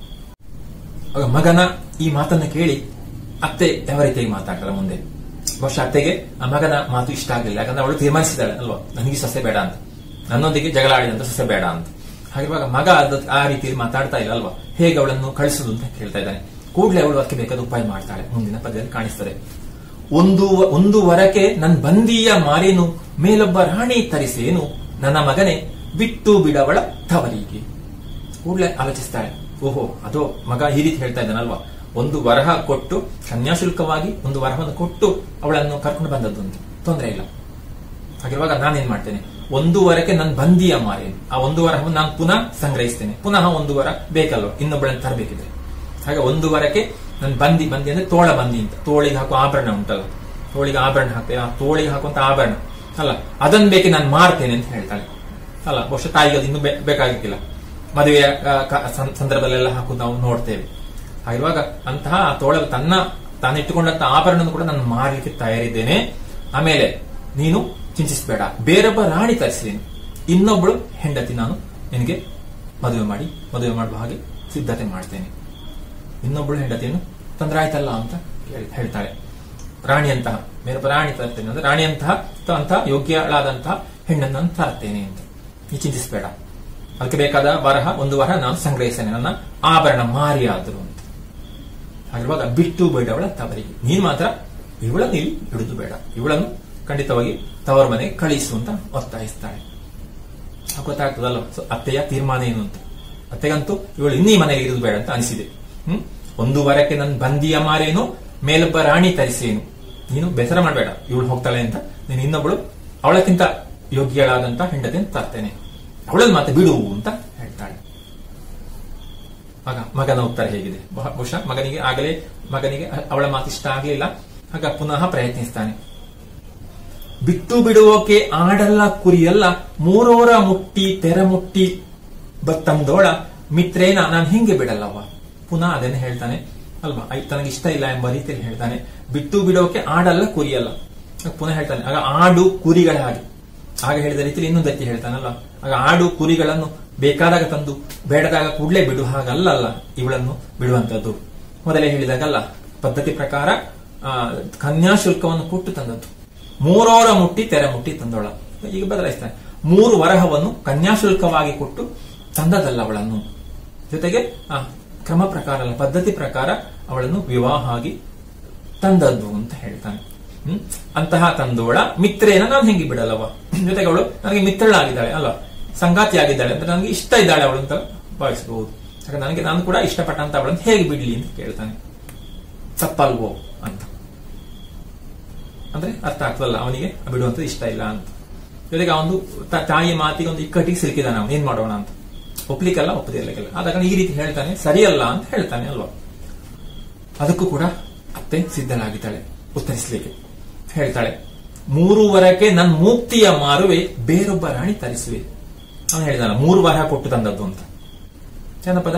ಆಗ ಮಗನ ಈ ಮಾತನ್ನ ಕೇಳಿ ಅತ್ತೆ ಯಾವ ರೀತಿಯಾಗಿ ಮಾತಾಡ್ತಾಳೆ ಮುಂದೆ. ಬಹುಶಃ ಅತ್ತೆಗೆ ಆ ಮಗನ ಮಾತು ಇಷ್ಟ ಆಗಲಿಲ್ಲ. ಯಾಕಂದ್ರೆ ಅವಳು ತೀರ್ಮಾನಿಸಿದಾಳೆ ಅಲ್ವಾ, ನನಗೆ ಸೊಸೆ ಬೇಡ ಅಂತ, ನನ್ನೊಂದಿಗೆ ಜಗಳ ಆಡಿದಂತ ಸೊಸೆ ಬೇಡ ಅಂತ. ಹಾಗಿರುವಾಗ ಮಗ ಆ ರೀತಿಯಲ್ಲಿ ಮಾತಾಡ್ತಾ ಇಲ್ಲ ಅಲ್ವಾ, ಹೇಗೆ ಅವಳನ್ನು ಕಳಿಸುದು ಅಂತ ಹೇಳ್ತಾ ಇದ್ದಾನೆ. ಕೂಡಲೇ ಅವಳು ಅದಕ್ಕೆ ಬೇಕಾದ ಉಪಾಯ ಮಾಡ್ತಾಳೆ. ಮುಂದಿನ ಪದ್ಯದಲ್ಲಿ ಕಾಣಿಸ್ತದೆ. ಒಂದು ಒಂದು ವರಕೆ ನನ್ ಬಂದಿಯ ಮಾರೇನು, ಮೇಲೊಬ್ಬ ರಾಣಿ ತರಿಸೇನು, ನನ್ನ ಮಗನೇ ಬಿಟ್ಟು ಬಿಡವಳ ತವರಿಗೆ. ಕೂಡಲೇ ಆಲೋಚಿಸ್ತಾಳೆ, ಓಹೋ ಅದೋ ಮಗ ಈ ರೀತಿ ಹೇಳ್ತಾ ಇದ್ದಾನಲ್ವಾ, ಒಂದು ವರಹ ಕೊಟ್ಟು ಕನ್ಯಾಶುಲ್ಕವಾಗಿ ಒಂದು ವರಹವನ್ನು ಕೊಟ್ಟು ಅವಳನ್ನು ಕರ್ಕೊಂಡು ಬಂದದ್ದು ಅಂತ, ತೊಂದರೆ ಇಲ್ಲ. ಹಾಗಿರುವಾಗ ನಾನೇನ್ ಮಾಡ್ತೇನೆ, ಒಂದು ವರಕ್ಕೆ ನನ್ ಬಂದಿಯ ಮಾರೇನು, ಆ ಒಂದು ವರಹವನ್ನು ನಾನು ಪುನಃ ಸಂಗ್ರಹಿಸ್ತೇನೆ. ಪುನಃ ಒಂದು ವರ ಬೇಕಲ್ವ ಇನ್ನೊಬ್ಬಳನ್ನು ತರಬೇಕಿದ್ರೆ. ಹಾಗೆ ಒಂದು ವರಕ್ಕೆ ನನ್ ಬಂದಿ, ಬಂದಿ ಅಂದ್ರೆ ತೋಳ ಬಂದಿ ಅಂತ, ತೋಳಿಗೆ ಹಾಕುವ ಆಭರಣ ಉಂಟಲ್ಲ, ತೋಳಿಗೆ ಆಭರಣ ಹಾಕ್ತೇವೆ, ಆ ತೋಳಿಗೆ ಹಾಕುವಂತ ಆಭರಣ ಅಲ್ಲ, ಅದನ್ನ ಬೇಕೆ ನಾನು ಮಾರ್ತೇನೆ ಅಂತ ಹೇಳ್ತಾಳೆ ಅಲ್ಲ. ಬಹುಶಃ ತಾಯಿಗೆ ಅದು ಇನ್ನೂ ಬೇಕಾಗಿಲ್ಲ, ಮದುವೆಯ ಸಂದರ್ಭದಲ್ಲೆಲ್ಲ ಹಾಕುದು ನಾವು ನೋಡ್ತೇವೆ. ಹಾಗಿರುವಾಗ ಅಂತಹ ಆ ತೋಳ ತನ್ನ ತಾನಿಟ್ಟುಕೊಂಡಂತ ಆಭರಣ ಕೂಡ ನಾನು ಮಾರಲಿಕ್ಕೆ ತಯಾರಿದ್ದೇನೆ. ಆಮೇಲೆ ನೀನು ಚಿಂತಿಸಬೇಡ, ಬೇರೊಬ್ಬ ರಾಣಿ ತರಿಸಿದೇನೆ, ಇನ್ನೊಬ್ಬಳು ಹೆಂಡತಿ ನಾನು ನಿನಗೆ ಮದುವೆ ಮಾಡಿ ಮದುವೆ ಮಾಡುವ ಹಾಗೆ ಸಿದ್ಧತೆ ಮಾಡ್ತೇನೆ. ಇನ್ನೊಬ್ಬಳು ಹೆಂಡತಿಯನ್ನು ತೊಂದರೆ ಆಯ್ತಲ್ಲ ಅಂತ ಹೇಳ್ತಾಳೆ. ರಾಣಿಯಂತಹ ಬೇರೊಬ್ಬ ರಾಣಿ ತರ್ತೇನೆ ಅಂದ್ರೆ ರಾಣಿಯಂತಹ ಅಂತಹ ಯೋಗ್ಯಳಾದಂತಹ ಹೆಣ್ಣನ್ನು ನಾನು ತರ್ತೇನೆ ಅಂತ ನೀ ಚಿಂತಿಸಬೇಡ. ಅದಕ್ಕೆ ಬೇಕಾದ ವರಹ ಒಂದು ವರಹ ನಾನು ಸಂಗ್ರಹಿಸ್ತೇನೆ, ನನ್ನ ಆಭರಣ ಮಾರಿಯಾದರು ಅಂತ. ಹಾಗಿರುವಾಗ ಬಿಟ್ಟು ಬೇಡವಳ ತವರಿಗೆ, ನೀನು ಮಾತ್ರ ಇವಳನ್ನು ಇಲ್ಲಿ ಬಿಡುದು ಬೇಡ, ಇವಳನ್ನು ಖಂಡಿತವಾಗಿ ತವರ ಮನೆಗೆ ಕಳಿಸು ಅಂತ ಒತ್ತಾಯಿಸ್ತಾಳೆ. ಗೊತ್ತಾಗ್ತದಲ್ಲ ಅತ್ತೆಯ ತೀರ್ಮಾನ ಏನು ಅಂತ. ಅತ್ತೆಗಂತೂ ಇವಳು ಇನ್ನೀ ಮನೆಗೆ ಇರುವುದು ಬೇಡ ಅಂತ ಅನಿಸಿದೆ. ಹ್ಮ್ ಒಂದು ವರಕ್ಕೆ ನನ್ ಬಂದಿಯ ಮಾರೇನು, ಮೇಲೊಬ್ಬ ರಾಣಿ ತರಿಸೇನು, ನೀನು ಬೇಸರ ಮಾಡಬೇಡ, ಇವಳು ಹೋಗ್ತಾಳೆ ಅಂತ, ನೀನು ಇನ್ನೊಬ್ಬಳು ಅವಳಕ್ಕಿಂತ ಯೋಗ್ಯಳಾದಂತ ಹೆಂಡತಿಯನ್ನು ತರ್ತೇನೆ, ಅವಳನ್ನು ಮಾತ್ರ ಬಿಡು ಅಂತ ಹೇಳ್ತಾಳೆ. ಮಗ ಮಗನ ಉತ್ತರ ಹೇಗಿದೆ, ಬಹುಶಃ ಮಗನಿಗೆ ಆಗಲೇ ಮಗನಿಗೆ ಅವಳ ಮಾತು ಇಷ್ಟ ಆಗಲಿಲ್ಲ. ಆಗ ಪುನಃ ಪ್ರಯತ್ನಿಸ್ತಾನೆ. ಬಿಟ್ಟು ಬಿಡುವೋಕೆ ಆಡಲ್ಲ ಕುರಿಯಲ್ಲ, ಮೂರೋರ ಮುಟ್ಟಿ ತೆರ ಮುಟ್ಟಿ ಬತ್ತಂದೋಳ ಮಿತ್ರೇನ ನಾನು ಹಿಂಗೆ ಬಿಡಲ್ಲವ. ಪುನಃ ಅದನ್ನೇ ಹೇಳ್ತಾನೆ ಅಲ್ವಾ, ತನಗೆ ಇಷ್ಟ ಇಲ್ಲ ಎಂಬ ರೀತಿಯಲ್ಲಿ ಹೇಳ್ತಾನೆ. ಬಿಟ್ಟು ಬಿಡೋಕೆ ಆಡಲ್ಲ ಕುರಿಯಲ್ಲ. ಪುನಃ ಹೇಳ್ತಾನೆ, ಆಗ ಆಡು ಕುರಿಗಳ ಹಾಗೆ, ಆಗ ಹೇಳಿದ ರೀತಿಯಲ್ಲಿ ಇನ್ನೊಂದು ರೀತಿ ಹೇಳ್ತಾನಲ್ಲ, ಆಗ ಆಡು ಕುರಿಗಳನ್ನು ಬೇಕಾದಾಗ ತಂದು ಬೇಡದಾಗ ಕೂಡಲೇ ಬಿಡು ಹಾಗಲ್ಲ ಇವಳನ್ನು ಬಿಡುವಂತದ್ದು. ಮೊದಲೇ ಹೇಳಿದಾಗಲ್ಲ ಪದ್ಧತಿ ಪ್ರಕಾರ ಕನ್ಯಾಶುಲ್ಕವನ್ನು ಕೊಟ್ಟು ತಂದದ್ದು. ಮೂರೋರ ಮುಟ್ಟಿ ತೆರೆ ಮುಟ್ಟಿ ತಂದೋಳ, ಈಗ ಬದಲಾಯಿಸ್ತಾನೆ. ಮೂರು ವರಹವನ್ನು ಕನ್ಯಾಶುಲ್ಕವಾಗಿ ಕೊಟ್ಟು ತಂದದಲ್ಲ ಅವಳನ್ನು, ಜೊತೆಗೆ ಆ ಕ್ರಮ ಪ್ರಕಾರ ಅಲ್ಲ ಪದ್ಧತಿ ಪ್ರಕಾರ ಅವಳನ್ನು ವಿವಾಹ ಆಗಿ ತಂದದ್ದು ಅಂತ ಹೇಳ್ತಾನೆ. ಹ್ಮ್ ಅಂತಹ ತಂದೋಳ ಮಿತ್ರೇನ ನಾನು ಹೆಂಗೆ ಬಿಡಲ್ಲವ, ಜೊತೆಗೆ ಅವಳು ನನಗೆ ಮಿತ್ರಳಾಗಿದ್ದಾಳೆ ಅಲ್ವಾ, ಸಂಗಾತಿ ಆಗಿದ್ದಾಳೆ ಅಂದ್ರೆ ನನಗೆ ಇಷ್ಟ ಇದ್ದಾಳೆ ಅವಳು ಅಂತ ಭಾವಿಸಬಹುದು. ಹಾಗೆ ನನಗೆ ನಾನು ಕೂಡ ಇಷ್ಟಪಟ್ಟಂತ ಅವಳನ್ನು ಹೇಗೆ ಬಿಡ್ಲಿ ಅಂತ ಕೇಳ್ತಾನೆ. ತಪ್ಪಲ್ವೋ ಅಂತ ಅಂದ್ರೆ ಅರ್ಥ ಆಗ್ತದಲ್ಲ, ಅವನಿಗೆ ಬಿಡುವಂತ ಇಷ್ಟ ಇಲ್ಲ ಅಂತ. ಜೊತೆಗೆ ಅವನು ತಾಯಿಯ ಮಾತಿಗೆ ಒಂದು ಇಕ್ಕಟ್ಟಿಗೆ ಸಿಲುಕಿದಾನೆ, ಅವನು ಏನ್ ಮಾಡೋಣ ಅಂತ ಒಪ್ಲಿಕ್ಕಲ್ಲ ಒಪ್ಪದಿರ್ಲಿಕ್ಕಿಲ್ಲ. ಆದ ಕಾರಣ ಈ ರೀತಿ ಹೇಳ್ತಾನೆ, ಸರಿಯಲ್ಲ ಅಂತ ಹೇಳ್ತಾನೆ ಅಲ್ವಾ. ಅದಕ್ಕೂ ಕೂಡ ಅತ್ತೆ ಸಿದ್ಧಳಾಗಿದ್ದಾಳೆ ಉತ್ತರಿಸಲಿಕ್ಕೆ. ಹೇಳ್ತಾಳೆ, ಮೂರು ವರಕ್ಕೆ ನನ್ ಮೂಕ್ತಿಯ ಮಾರುವೆ, ಬೇರೊಬ್ಬ ರಾಣಿ ತರಿಸುವೆ. ಅವನು ಹೇಳಿದಾನ ಮೂರು ವರಹ ಕೊಟ್ಟು ತಂದದ್ದು ಅಂತ. ಜನಪದ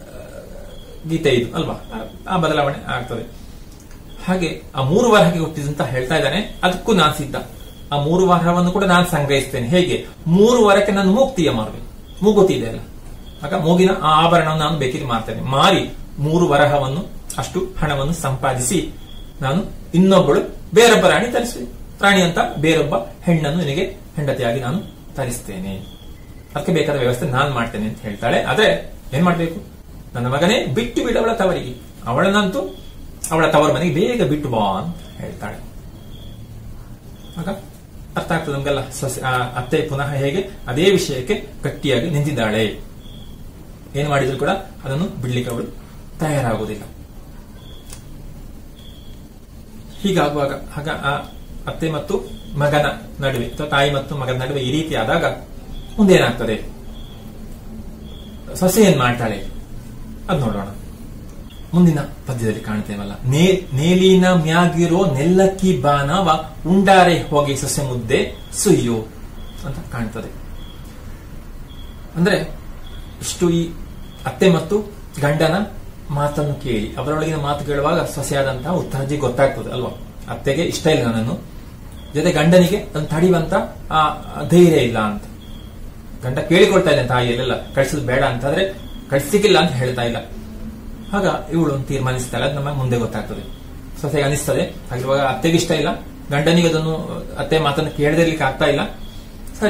ಗೀತೆ ಇದು ಅಲ್ವಾ, ಆ ಬದಲಾವಣೆ ಆಗ್ತದೆ. ಹಾಗೆ ಆ ಮೂರು ವರಹಕ್ಕೆ ಕೊಟ್ಟಿದಂತ ಹೇಳ್ತಾ ಇದ್ದಾನೆ, ಅದಕ್ಕೂ ನಾನು ಸಿದ್ಧ, ಆ ಮೂರು ವರಹವನ್ನು ಕೂಡ ನಾನು ಸಂಗ್ರಹಿಸ್ತೇನೆ. ಹೇಗೆ, ಮೂರು ವರಕ್ಕೆ ನಾನು ಮೂಕ್ತಿಯ ಮಾರುವೆ, ಮೂಗುತಿ ಇದೆ ಅಲ್ಲ, ಆಗ ಮೂಗಿನ ಆ ಆಭರಣವನ್ನು ನಾನು ಬೇಕಿದ್ರೆ ಮಾರ್ತೇನೆ, ಮಾರಿ ಮೂರು ವರಹವನ್ನು ಅಷ್ಟು ಹಣವನ್ನು ಸಂಪಾದಿಸಿ ನಾನು ಇನ್ನೊಬ್ಬಳು ಬೇರೊಬ್ಬ ರಾಣಿ ತರಿಸುವೆ, ರಾಣಿ ಅಂತ ಬೇರೊಬ್ಬ ಹೆಣ್ಣನ್ನು ನಿನಗೆ ಹೆಂಡತಿಯಾಗಿ ನಾನು ತರಿಸ್ತೇನೆ, ಅದಕ್ಕೆ ಬೇಕಾದ ವ್ಯವಸ್ಥೆ ನಾನು ಮಾಡ್ತೇನೆ ಅಂತ ಹೇಳ್ತಾಳೆ. ಆದ್ರೆ ಏನ್ ಮಾಡ್ಬೇಕು, ನನ್ನ ಮಗನೇ ಬಿಟ್ಟು ಬಿಡವಳ ತವರಿಗೆ, ಅವಳನ್ನಂತೂ ಅವಳ ತವರ ಮನೆಗೆ ಬೇಗ ಬಿಟ್ಟು ಬಾ ಅಂತ ಹೇಳ್ತಾಳೆ. ಆಗ ಅರ್ಥ ಆಗ್ತದೆ ನಮ್ಗೆಲ್ಲ, ಅತ್ತೆ ಪುನಃ ಹೇಗೆ ಅದೇ ವಿಷಯಕ್ಕೆ ಗಟ್ಟಿಯಾಗಿ ನಿಂತಿದ್ದಾಳೆ. ಏನ್ ಮಾಡಿದ್ರು ಕೂಡ ಅದನ್ನು ಬಿಡ್ಲಿಕ್ಕೆ ಅವಳು ತಯಾರಾಗುವುದಿಲ್ಲ. ಹೀಗಾಗುವಾಗ ಆಗ ಆ ಅತ್ತೆ ಮತ್ತು ಮಗನ ನಡುವೆ ಅಥವಾ ತಾಯಿ ಮತ್ತು ಮಗನ ನಡುವೆ ಈ ರೀತಿ ಆದಾಗ ಮುಂದೇನಾಗ್ತದೆ, ಸೊಸೆ ಏನ್ ಮಾಡ್ತಾಳೆ ಅದ್ ನೋಡೋಣ. ಮುಂದಿನ ಪದ್ಯದಲ್ಲಿ ಕಾಣ್ತೇವಲ್ಲ, ನೇ ನೇಲಿನ ಮ್ಯಾಗಿರೋ ನೆಲ್ಲಕ್ಕಿ ಬಾನವ ಉಂಡಾರೆ ಹೋಗಿ ಸೊಸೆ ಮುದ್ದೆ ಸುಯ್ಯೋ ಅಂತ ಕಾಣ್ತದೆ. ಅಂದ್ರೆ ಇಷ್ಟು ಈ ಅತ್ತೆ ಮತ್ತು ಗಂಡನ ಮಾತನ್ನು ಕೇಳಿ ಅವರೊಳಗಿನ ಮಾತು ಕೇಳುವಾಗ ಸೊಸೆಯಾದಂತಹ ಉತ್ತರಜಿ ಗೊತ್ತಾಗ್ತದೆ ಅಲ್ವಾ. ಅತ್ತೆಗೆ ಇಷ್ಟ ಇಲ್ಲ ನನ್ನನ್ನು, ಜೊತೆ ಗಂಡನಿಗೆ ಅದನ್ನು ತಡೆಯುವಂತ ಆ ಧೈರ್ಯ ಇಲ್ಲ ಅಂತ. ಗಂಡ ಕೇಳಿಕೊಳ್ತಾ ಇದ್ದಾನೆ ತಾಯಿಯಲ್ಲೆಲ್ಲ, ಕಳಿಸೋದು ಬೇಡ ಅಂತಾದ್ರೆ ಕಳಿಸ್ಲಿಕ್ಕಿಲ್ಲ ಅಂತ ಹೇಳ್ತಾ ಇಲ್ಲ. ಆಗ ಇವಳು ತೀರ್ಮಾನಿಸ್ತಾಳೆ, ಅದು ನಮಗೆ ಮುಂದೆ ಗೊತ್ತಾಗ್ತದೆ. ಸೊಸೆಗೆ ಅನಿಸ್ತದೆ, ಹಾಗಿರುವಾಗ ಅತ್ತೆಗೆ ಇಷ್ಟ ಇಲ್ಲ, ಗಂಡನಿಗೆ ಅದನ್ನು ಅತ್ತೆ ಮಾತನ್ನು ಕೇಳದಿರ್ಲಿಕ್ಕೆ ಆಗ್ತಾ ಇಲ್ಲ. ಸರಿ,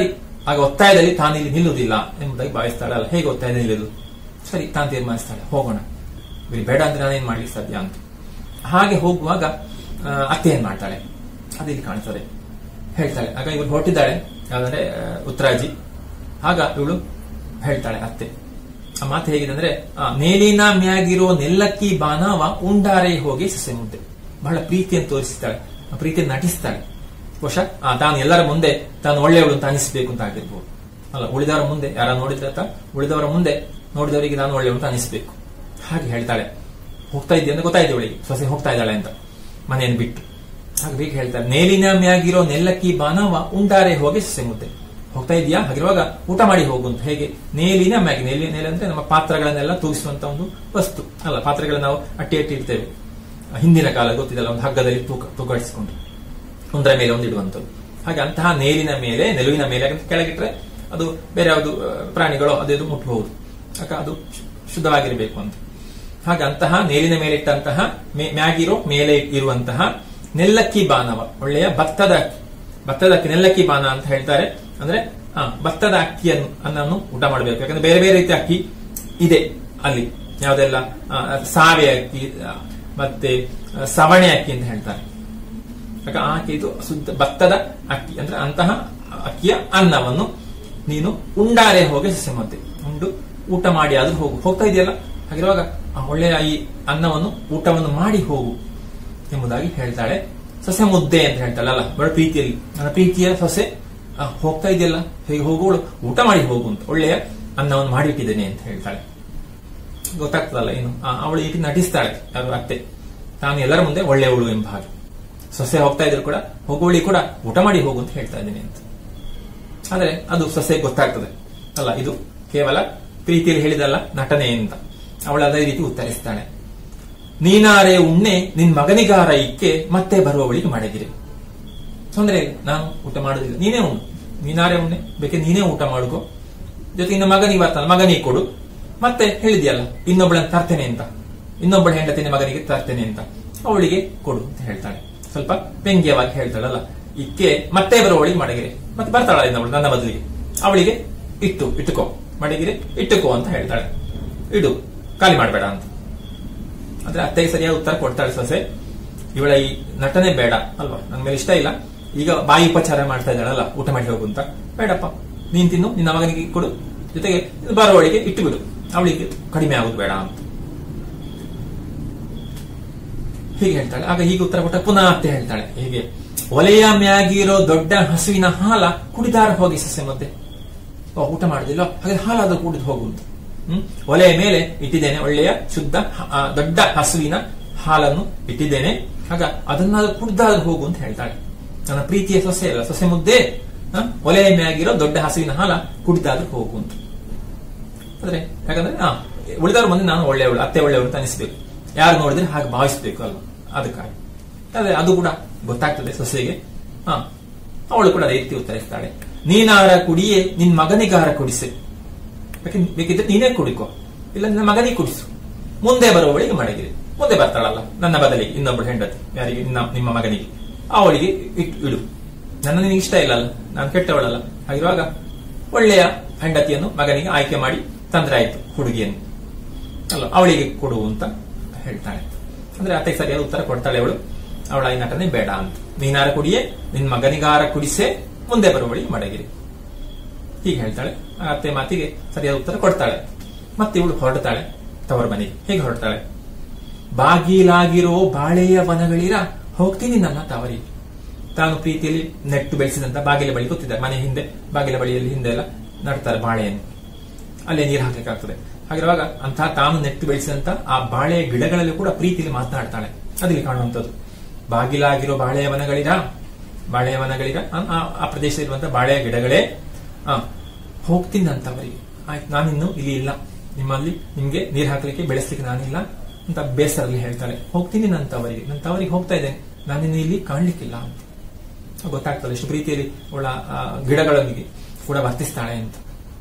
ಆಗ ಒತ್ತಾಯದಲ್ಲಿ ತಾನಿಲ್ಲಿ ನಿಲ್ಲುವುದಿಲ್ಲ ಎಂಬುದಾಗಿ ಭಾವಿಸ್ತಾಳೆ. ಅಲ್ಲ, ಹೇಗೆ ಒತ್ತಾಯದಲ್ಲಿ ನಿಲ್ಲುದು? ಸರಿ, ತಾನು ತೀರ್ಮಾನಿಸ್ತಾಳೆ, ಹೋಗೋಣ, ಬೇಡ ಅಂದ್ರೆ ನಾನೇನ್ ಮಾಡ್ಲಿಕ್ಕೆ ಸಾಧ್ಯ ಅಂತ. ಹಾಗೆ ಹೋಗುವಾಗ ಅತ್ತೆ ಏನ್ ಮಾಡ್ತಾಳೆ ಅದಿಲ್ಲಿ ಕಾಣ್ತದೆ. ಹೇಳ್ತಾಳೆ, ಆಗ ಇವಳು ಹೊರಟಿದ್ದಾಳೆ, ಯಾವ್ದಂದ್ರೆ ಉತ್ತರಾಜಿ. ಆಗ ಇವಳು ಹೇಳ್ತಾಳೆ ಅತ್ತೆ, ಆ ಮಾತು ಹೇಗಿದೆ ಅಂದ್ರೆ, ನೇಲಿನ ಮ್ಯಾಗಿರೋ ನೆಲ್ಲಕ್ಕಿ ಬಾನವ ಉಂಡಾರೆ ಹೋಗಿ ಸೊಸೆ ಮುದ್ದೆ. ಬಹಳ ಪ್ರೀತಿಯನ್ನು ತೋರಿಸ್ತಾಳೆ, ಪ್ರೀತಿಯನ್ನು ನಟಿಸ್ತಾಳೆ. ಬಹುಶಃ ತಾನು ಎಲ್ಲರ ಮುಂದೆ ತಾನು ಒಳ್ಳೆಯವಳು ಅಂತ ಅನಿಸ್ಬೇಕು ಅಂತ ಆಗಿರ್ಬೋದು. ಅಲ್ಲ, ಉಳಿದವರ ಮುಂದೆ ಯಾರ ನೋಡಿದ್ರೆ ಉಳಿದವರ ಮುಂದೆ ನೋಡಿದವರಿಗೆ ನಾನು ಒಳ್ಳೆಯವಳು ಅಂತ ಅನಿಸ್ಬೇಕು. ಹಾಗೆ ಹೇಳ್ತಾಳೆ. ಹೋಗ್ತಾ ಇದ್ದೆ ಅಂತ ಗೊತ್ತಾಯ್ತು ಅವಳಿಗೆ, ಸೊಸೆ ಹೋಗ್ತಾ ಇದ್ದಾಳೆ ಅಂತ ಮನೆಯನ್ನು ಬಿಟ್ಟು. ಹಾಗೆ ಬೇಗ ಹೇಳ್ತಾಳೆ, ನೇಲಿನ ಮ್ಯಾಗಿರೋ ನೆಲ್ಲಕ್ಕಿ ಬಾನವ ಉಂಡಾರೆ ಹೋಗಿ ಸೊಸೆ ಮುದ್ದೆ. ಹೋಗ್ತಾ ಇದೆಯಾ, ಹಾಗಿರುವಾಗ ಊಟ ಮಾಡಿ ಹೋಗು ಅಂತ. ಹೇಗೆ? ನೇಲಿನ ಮ್ಯಾಗಿ. ನೇಲಿ ನೇಲೆ ಅಂದ್ರೆ ನಮ್ಮ ಪಾತ್ರಗಳನ್ನೆಲ್ಲ ತೂಗಿಸುವಂತ ಒಂದು ವಸ್ತು. ಅಲ್ಲ, ಪಾತ್ರಗಳನ್ನ ನಾವು ಅಟ್ಟಿ ಅಟ್ಟಿ ಇಡ್ತೇವೆ. ಹಿಂದಿನ ಕಾಲ ಗೊತ್ತಿದಲ್ಲ, ಒಂದು ಹಗ್ಗದಲ್ಲಿ ತೂಕ ತೂಕಡಿಸಿಕೊಂಡು ಒಂದರ ಮೇಲೆ ಒಂದು ಇಡುವಂಥದ್ದು. ಹಾಗೆ ಅಂತಹ ನೇಲಿನ ಮೇಲೆ, ನೆಲುವಿನ ಮೇಲೆ ಕೆಳಗಿಟ್ರೆ ಅದು ಬೇರೆ ಯಾವುದು ಪ್ರಾಣಿಗಳು ಅದೇದು ಮುಟ್ಟಬಹುದು. ಯಾಕೆ ಅದು ಶುದ್ಧವಾಗಿರಬೇಕು ಅಂತ. ಹಾಗೆ ಅಂತಹ ನೇಲಿನ ಮೇಲೆ ಇಟ್ಟಂತಹ ಮ್ಯಾಗಿರೋ ಮೇಲೆ ಇರುವಂತಹ ನೆಲ್ಲಕ್ಕಿ ಬಾನವ, ಒಳ್ಳೆಯ ಭತ್ತದ ಅಕ್ಕಿ. ಭತ್ತದ ಅಕ್ಕಿ ನೆಲ್ಲಕ್ಕಿ ಬಾನ ಅಂತ ಹೇಳ್ತಾರೆ. ಅಂದ್ರೆ ಭತ್ತದ ಅಕ್ಕಿಯನ್ನು ಅನ್ನನ್ನು ಊಟ ಮಾಡಬೇಕು. ಯಾಕಂದ್ರೆ ಬೇರೆ ಬೇರೆ ರೀತಿಯ ಅಕ್ಕಿ ಇದೆ ಅಲ್ಲಿ. ಯಾವುದೆಲ್ಲ ಸಾವೆ ಅಕ್ಕಿ ಮತ್ತೆ ಸವಣೆ ಅಕ್ಕಿ ಅಂತ ಹೇಳ್ತಾರೆ. ಯಾಕೆ ಆ ಅಕ್ಕಿ ಇದು ಶುದ್ಧ ಭತ್ತದ ಅಕ್ಕಿ. ಅಂದ್ರೆ ಅಂತಹ ಅಕ್ಕಿಯ ಅನ್ನವನ್ನು ನೀನು ಉಂಡಾರೆ ಹೋಗಿ ಸೊಸೆ ಮುದ್ದೆ, ಉಂಡು ಊಟ ಮಾಡಿ ಆದ್ರೂ ಹೋಗು. ಹೋಗ್ತಾ ಇದೆಯಲ್ಲ, ಹಾಗಿರುವಾಗ ಒಳ್ಳೆಯ ಈ ಅನ್ನವನ್ನು ಊಟವನ್ನು ಮಾಡಿ ಹೋಗು ಎಂಬುದಾಗಿ ಹೇಳ್ತಾಳೆ. ಸೊಸೆ ಮುದ್ದೆ ಅಂತ ಹೇಳ್ತಾಳೆ. ಅಲ್ಲ, ಬಹಳ ಪ್ರೀತಿಯಲ್ಲಿ, ನನ್ನ ಪ್ರೀತಿಯ ಸೊಸೆ ಹೋಗ್ತಾ ಇದೆಯಲ್ಲ, ಹೇಗೆ ಹೋಗುವಳು, ಊಟ ಮಾಡಿ ಹೋಗು ಅಂತ, ಒಳ್ಳೆಯ ಅನ್ನವನ್ನು ಮಾಡಿಟ್ಟಿದ್ದೇನೆ ಅಂತ ಹೇಳ್ತಾಳೆ. ಗೊತ್ತಾಗ್ತದಲ್ಲ ಇನ್ನು ಅವಳು ಈಗ ನಟಿಸ್ತಾಳೆ, ಯಾರು ಅತ್ತೆ, ತಾನು ಎಲ್ಲರ ಮುಂದೆ ಒಳ್ಳೆಯವಳು ಎಂಬ ಹಾಗೆ. ಸೊಸೆ ಹೋಗ್ತಾ ಇದ್ರು ಕೂಡ ಹೋಗುವಳಿ ಕೂಡ ಊಟ ಮಾಡಿ ಹೋಗು ಅಂತ ಹೇಳ್ತಾ ಇದ್ದೇನೆ ಅಂತ. ಆದ್ರೆ ಅದು ಸೊಸೆ ಗೊತ್ತಾಗ್ತದೆ ಅಲ್ಲ, ಇದು ಕೇವಲ ಪ್ರೀತಿಯಲ್ಲಿ ಹೇಳಿದಲ್ಲ, ನಟನೆ ಅಂತ. ಅವಳು ಅದೇ ರೀತಿ ಉತ್ತರಿಸ್ತಾಳೆ. ನೀನಾರೆ ಉಣ್ಣೆ ನಿನ್ ಮಗನಿಗಾರ ಇಕ್ಕೆ ಮತ್ತೆ ಬರುವವಳಿಗೆ ಮಾಡಿದಿರಿ. ತೊಂದರೆ ಇಲ್ಲ, ನಾನು ಊಟ ಮಾಡೋದಿಲ್ಲ, ನೀನೇ ಉಣ್ಣು, ನೀನಾರೆ ಉಣ್ಣೆ ಬೇಕೆ ನೀನೇ ಊಟ ಮಾಡುಕೋ, ಜೊತೆ ಇನ್ನು ಮಗನಿಗೆ ಬರ್ತಾನೆ ಮಗನಿಗೆ ಕೊಡು, ಮತ್ತೆ ಹೇಳಿದ್ಯಲ್ಲ ಇನ್ನೊಬ್ಬಳನ್ನ ತರ್ತೇನೆ ಅಂತ, ಇನ್ನೊಬ್ಬಳ ಹೆಂಡತಿನ ಮಗನಿಗೆ ತರ್ತೇನೆ ಅಂತ, ಅವಳಿಗೆ ಕೊಡು ಅಂತ ಹೇಳ್ತಾಳೆ. ಸ್ವಲ್ಪ ವ್ಯಂಗ್ಯವಾಗಿ ಹೇಳ್ತಾಳಲ್ಲ, ಇಕ್ಕೆ ಮತ್ತೆ ಬರುವವಳಿಗೆ ಮಡಗಿರಿ, ಮತ್ತೆ ಬರ್ತಾಳ ಇನ್ನೊಬ್ಳು ನನ್ನ ಬದಲಿಗೆ, ಅವಳಿಗೆ ಇಟ್ಟು ಇಟ್ಟುಕೋ, ಮಡಗಿರಿ ಇಟ್ಟುಕೋ ಅಂತ ಹೇಳ್ತಾಳೆ. ಇಡು, ಖಾಲಿ ಮಾಡಬೇಡ ಅಂತ. ಆದ್ರೆ ಅತ್ತೆಗೆ ಸರಿಯಾದ ಉತ್ತರ ಕೊಡ್ತಾಳೆ ಸೊಸೆ. ಇವಳ ಈ ನಟನೆ ಬೇಡ ಅಲ್ವಾ, ನನ್ ಮೇಲೆ ಇಷ್ಟ ಇಲ್ಲ, ಈಗ ಬಾಯಿ ಉಪಚಾರ ಮಾಡ್ತಾ ಇದ್ದಾಳಲ್ಲ, ಊಟ ಮಾಡಿ ಹೋಗು ಅಂತ. ಬೇಡಪ್ಪ, ನೀನ್ ತಿನ್ನು, ನಿನ್ನ ಮಗನಿಗೆ ಕೊಡು, ಜೊತೆಗೆ ಬರುವವಳಿಗೆ ಇಟ್ಟು ಬಿಡು, ಅವಳಿಗೆ ಕಡಿಮೆ ಆಗೋದು ಬೇಡ ಅಂತ ಹೀಗೆ ಹೇಳ್ತಾಳೆ. ಆಗ ಹೀಗೆ ಉತ್ತರ ಕೊಟ್ಟ ಪುನಃ ಅತ್ತೆ ಹೇಳ್ತಾಳೆ, ಹೀಗೆ ಒಲೆಯ ಮ್ಯಾಗಿರೋ ದೊಡ್ಡ ಹಸುವಿನ ಹಾಲ ಕುಡಿದಾರ ಹೋಗಿ ಸೊಸೆ ಮುದ್ದೆ. ಊಟ ಮಾಡುದಿಲ್ಲ, ಹಾಗೆ ಹಾಲಾದ್ರೂ ಕುಡಿದು ಹೋಗು ಅಂತ. ಹ್ಮ್ ಒಲೆಯ ಮೇಲೆ ಇಟ್ಟಿದ್ದೇನೆ ಒಳ್ಳೆಯ ಶುದ್ಧ ದೊಡ್ಡ ಹಸುವಿನ ಹಾಲನ್ನು ಇಟ್ಟಿದ್ದೇನೆ, ಆಗ ಅದನ್ನಾದ್ರೂ ಕುಡಿದಾದ್ರೂ ಹೋಗು ಅಂತ ಹೇಳ್ತಾಳೆ. ನನ್ನ ಪ್ರೀತಿಯ ಸೊಸೆ ಅಲ್ಲ, ಸೊಸೆ ಮುದ್ದೆ, ಒಲೆಯ ಮ್ಯಾಗಿರೋ ದೊಡ್ಡ ಹಸುವಿನ ಹಾಲ ಕುಡಿದಾದ್ರೂ ಹೋಗು ಅಂತ. ಅಂದ್ರೆ ಯಾಕಂದ್ರೆ ಆ ಉಳಿದವ್ರ ಮುಂದೆ ನಾನು ಒಳ್ಳೆಯವಳು, ಅತ್ತೆ ಒಳ್ಳೆಯವಳು ಅಂತ ಅನಿಸ್ಬೇಕು, ಯಾರು ನೋಡಿದ್ರೆ ಹಾಗೆ ಭಾವಿಸ್ಬೇಕು ಅಲ್ವಾ, ಅದಕ್ಕಾಗಿ. ಆದ್ರೆ ಅದು ಕೂಡ ಗೊತ್ತಾಗ್ತದೆ ಸೊಸೆಗೆ. ಹ ಅವಳು ಕೂಡ ಅದೇ ರೀತಿ ಉತ್ತರಿಸ್ತಾಳೆ. ನೀನಾರ ಕುಡಿಯೇ ನಿನ್ ಮಗನಿಗಾರ ಕುಡಿಸೆ, ಬೇಕಿದ್ರೆ ನೀನೇ ಕುಡಿಕೋ, ಇಲ್ಲ ನಿನ್ನ ಮಗನಿಗೆ ಕುಡಿಸು, ಮುಂದೆ ಬರುವವಳಿಗೆ ಮಡಗಿರಿ. ಮುಂದೆ ಬರ್ತಾಳಲ್ಲ ನನ್ನ ಬದಲಿಗೆ ಇನ್ನೊಬ್ಬಳು ಹೆಂಡತಿ, ಯಾರಿಗೆ ನಿಮ್ಮ ಮಗನಿಗೆ, ಅವಳಿಗೆ ಇಟ್ಟು ಇಡು. ನನ್ನ ನಿನಗೆ ಇಷ್ಟ ಇಲ್ಲ ಅಲ್ಲ, ನಾನು ಕೆಟ್ಟವಳಲ್ಲ, ಹಾಗಿರುವಾಗ ಒಳ್ಳೆಯ ಹೆಂಡತಿಯನ್ನು ಮಗನಿಗೆ ಆಯ್ಕೆ ಮಾಡಿ ತಂದ್ರೆ ಆಯ್ತು ಹುಡುಗಿಯನ್ನು ಅಲ್ಲ, ಅವಳಿಗೆ ಕೊಡು ಅಂತ ಹೇಳ್ತಾಳೆ. ಅಂದ್ರೆ ಅತ್ತೆ ಸರಿಯಾದ ಉತ್ತರ ಕೊಡ್ತಾಳೆ ಅವಳು. ಅವಳ ಈ ನಟನೆ ಬೇಡ ಅಂತ. ನೀನಾರ ಕುಡಿಯೇ ನಿನ್ ಮಗನಿಗಾರ ಕುಡಿಸೆ, ಮುಂದೆ ಬರುವವಳಿಗೆ ಮಡಗಿರಿ, ಹೀಗೆ ಹೇಳ್ತಾಳೆ. ಅತ್ತೆ ಮಾತಿಗೆ ಸರಿಯಾದ ಉತ್ತರ ಕೊಡ್ತಾಳೆ. ಮತ್ತೆ ಇವಳು ಹೊರಡ್ತಾಳೆ ತವರ ಮನೆಗೆ. ಹೇಗೆ ಹೊರಡ್ತಾಳೆ? ಬಾಗಿಲಾಗಿರೋ ಬಾಳೆಯ ವನಗಳಿರ ಹೋಗ್ತೀನಿ ನನ್ನ ತವರಿಗೆ. ತಾನು ಪ್ರೀತಿಯಲ್ಲಿ ನೆಟ್ಟು ಬೆಳೆಸಿದಂತ ಬಾಗಿಲ ಬಳಿ ಕೂತಿದ್ದಾರೆ, ಮನೆ ಹಿಂದೆ ಬಾಗಿಲ ಬಳಿಯಲ್ಲಿ ಹಿಂದೆ ಎಲ್ಲ ನಡ್ತಾರೆ ಬಾಳೆಯನ್ನು, ಅಲ್ಲೇ ನೀರು ಹಾಕ್ಲಿಕ್ಕಾಗ್ತದೆ. ಹಾಗಿರುವಾಗ ಅಂತಹ ತಾನು ನೆಟ್ಟು ಬೆಳೆಸಿದಂತ ಆ ಬಾಳೆಯ ಗಿಡಗಳಲ್ಲಿ ಕೂಡ ಪ್ರೀತಿಯಲ್ಲಿ ಮಾತನಾಡ್ತಾಳೆ. ಅದಿಲ್ಲಿ ಕಾಣುವಂಥದ್ದು. ಬಾಗಿಲಾಗಿರೋ ಬಾಳೆಯ ವನಗಳಿರ, ಬಾಳೆಯ ವನಗಳಿರ ಆ ಪ್ರದೇಶದಲ್ಲಿರುವಂತಹ ಬಾಳೆಯ ಗಿಡಗಳೇ, ಆ ಹೋಗ್ತೀನಿ ಅಂತವರಿಗೆ. ಆಯ್ತು, ನಾನಿನ್ನು ಇಲ್ಲಿ ಇಲ್ಲ, ನಿಮ್ಮಲ್ಲಿ ನಿಮ್ಗೆ ನೀರು ಹಾಕ್ಲಿಕ್ಕೆ ಬೆಳೆಸ್ಲಿಕ್ಕೆ ನಾನಿಲ್ಲ ಅಂತ ಬೇಸರಲ್ಲಿ ಹೇಳ್ತಾಳೆ. ಹೋಗ್ತೀನಿ ನನ್ನ ತವರಿಗೆ, ನನ್ನ ತವರಿಗೆ ಹೋಗ್ತಾ ಇದ್ದೇನೆ, ನಾನಿನ್ನು ಇಲ್ಲಿ ಕಾಣ್ಲಿಕ್ಕಿಲ್ಲ ಅಂತ. ಗೊತ್ತಾಗ್ತದೆ ಎಷ್ಟು ಪ್ರೀತಿಯಲ್ಲಿ ಅವಳ ಗಿಡಗಳೊಂದಿಗೆ ಕೂಡ ವರ್ತಿಸ್ತಾಳೆ ಅಂತ,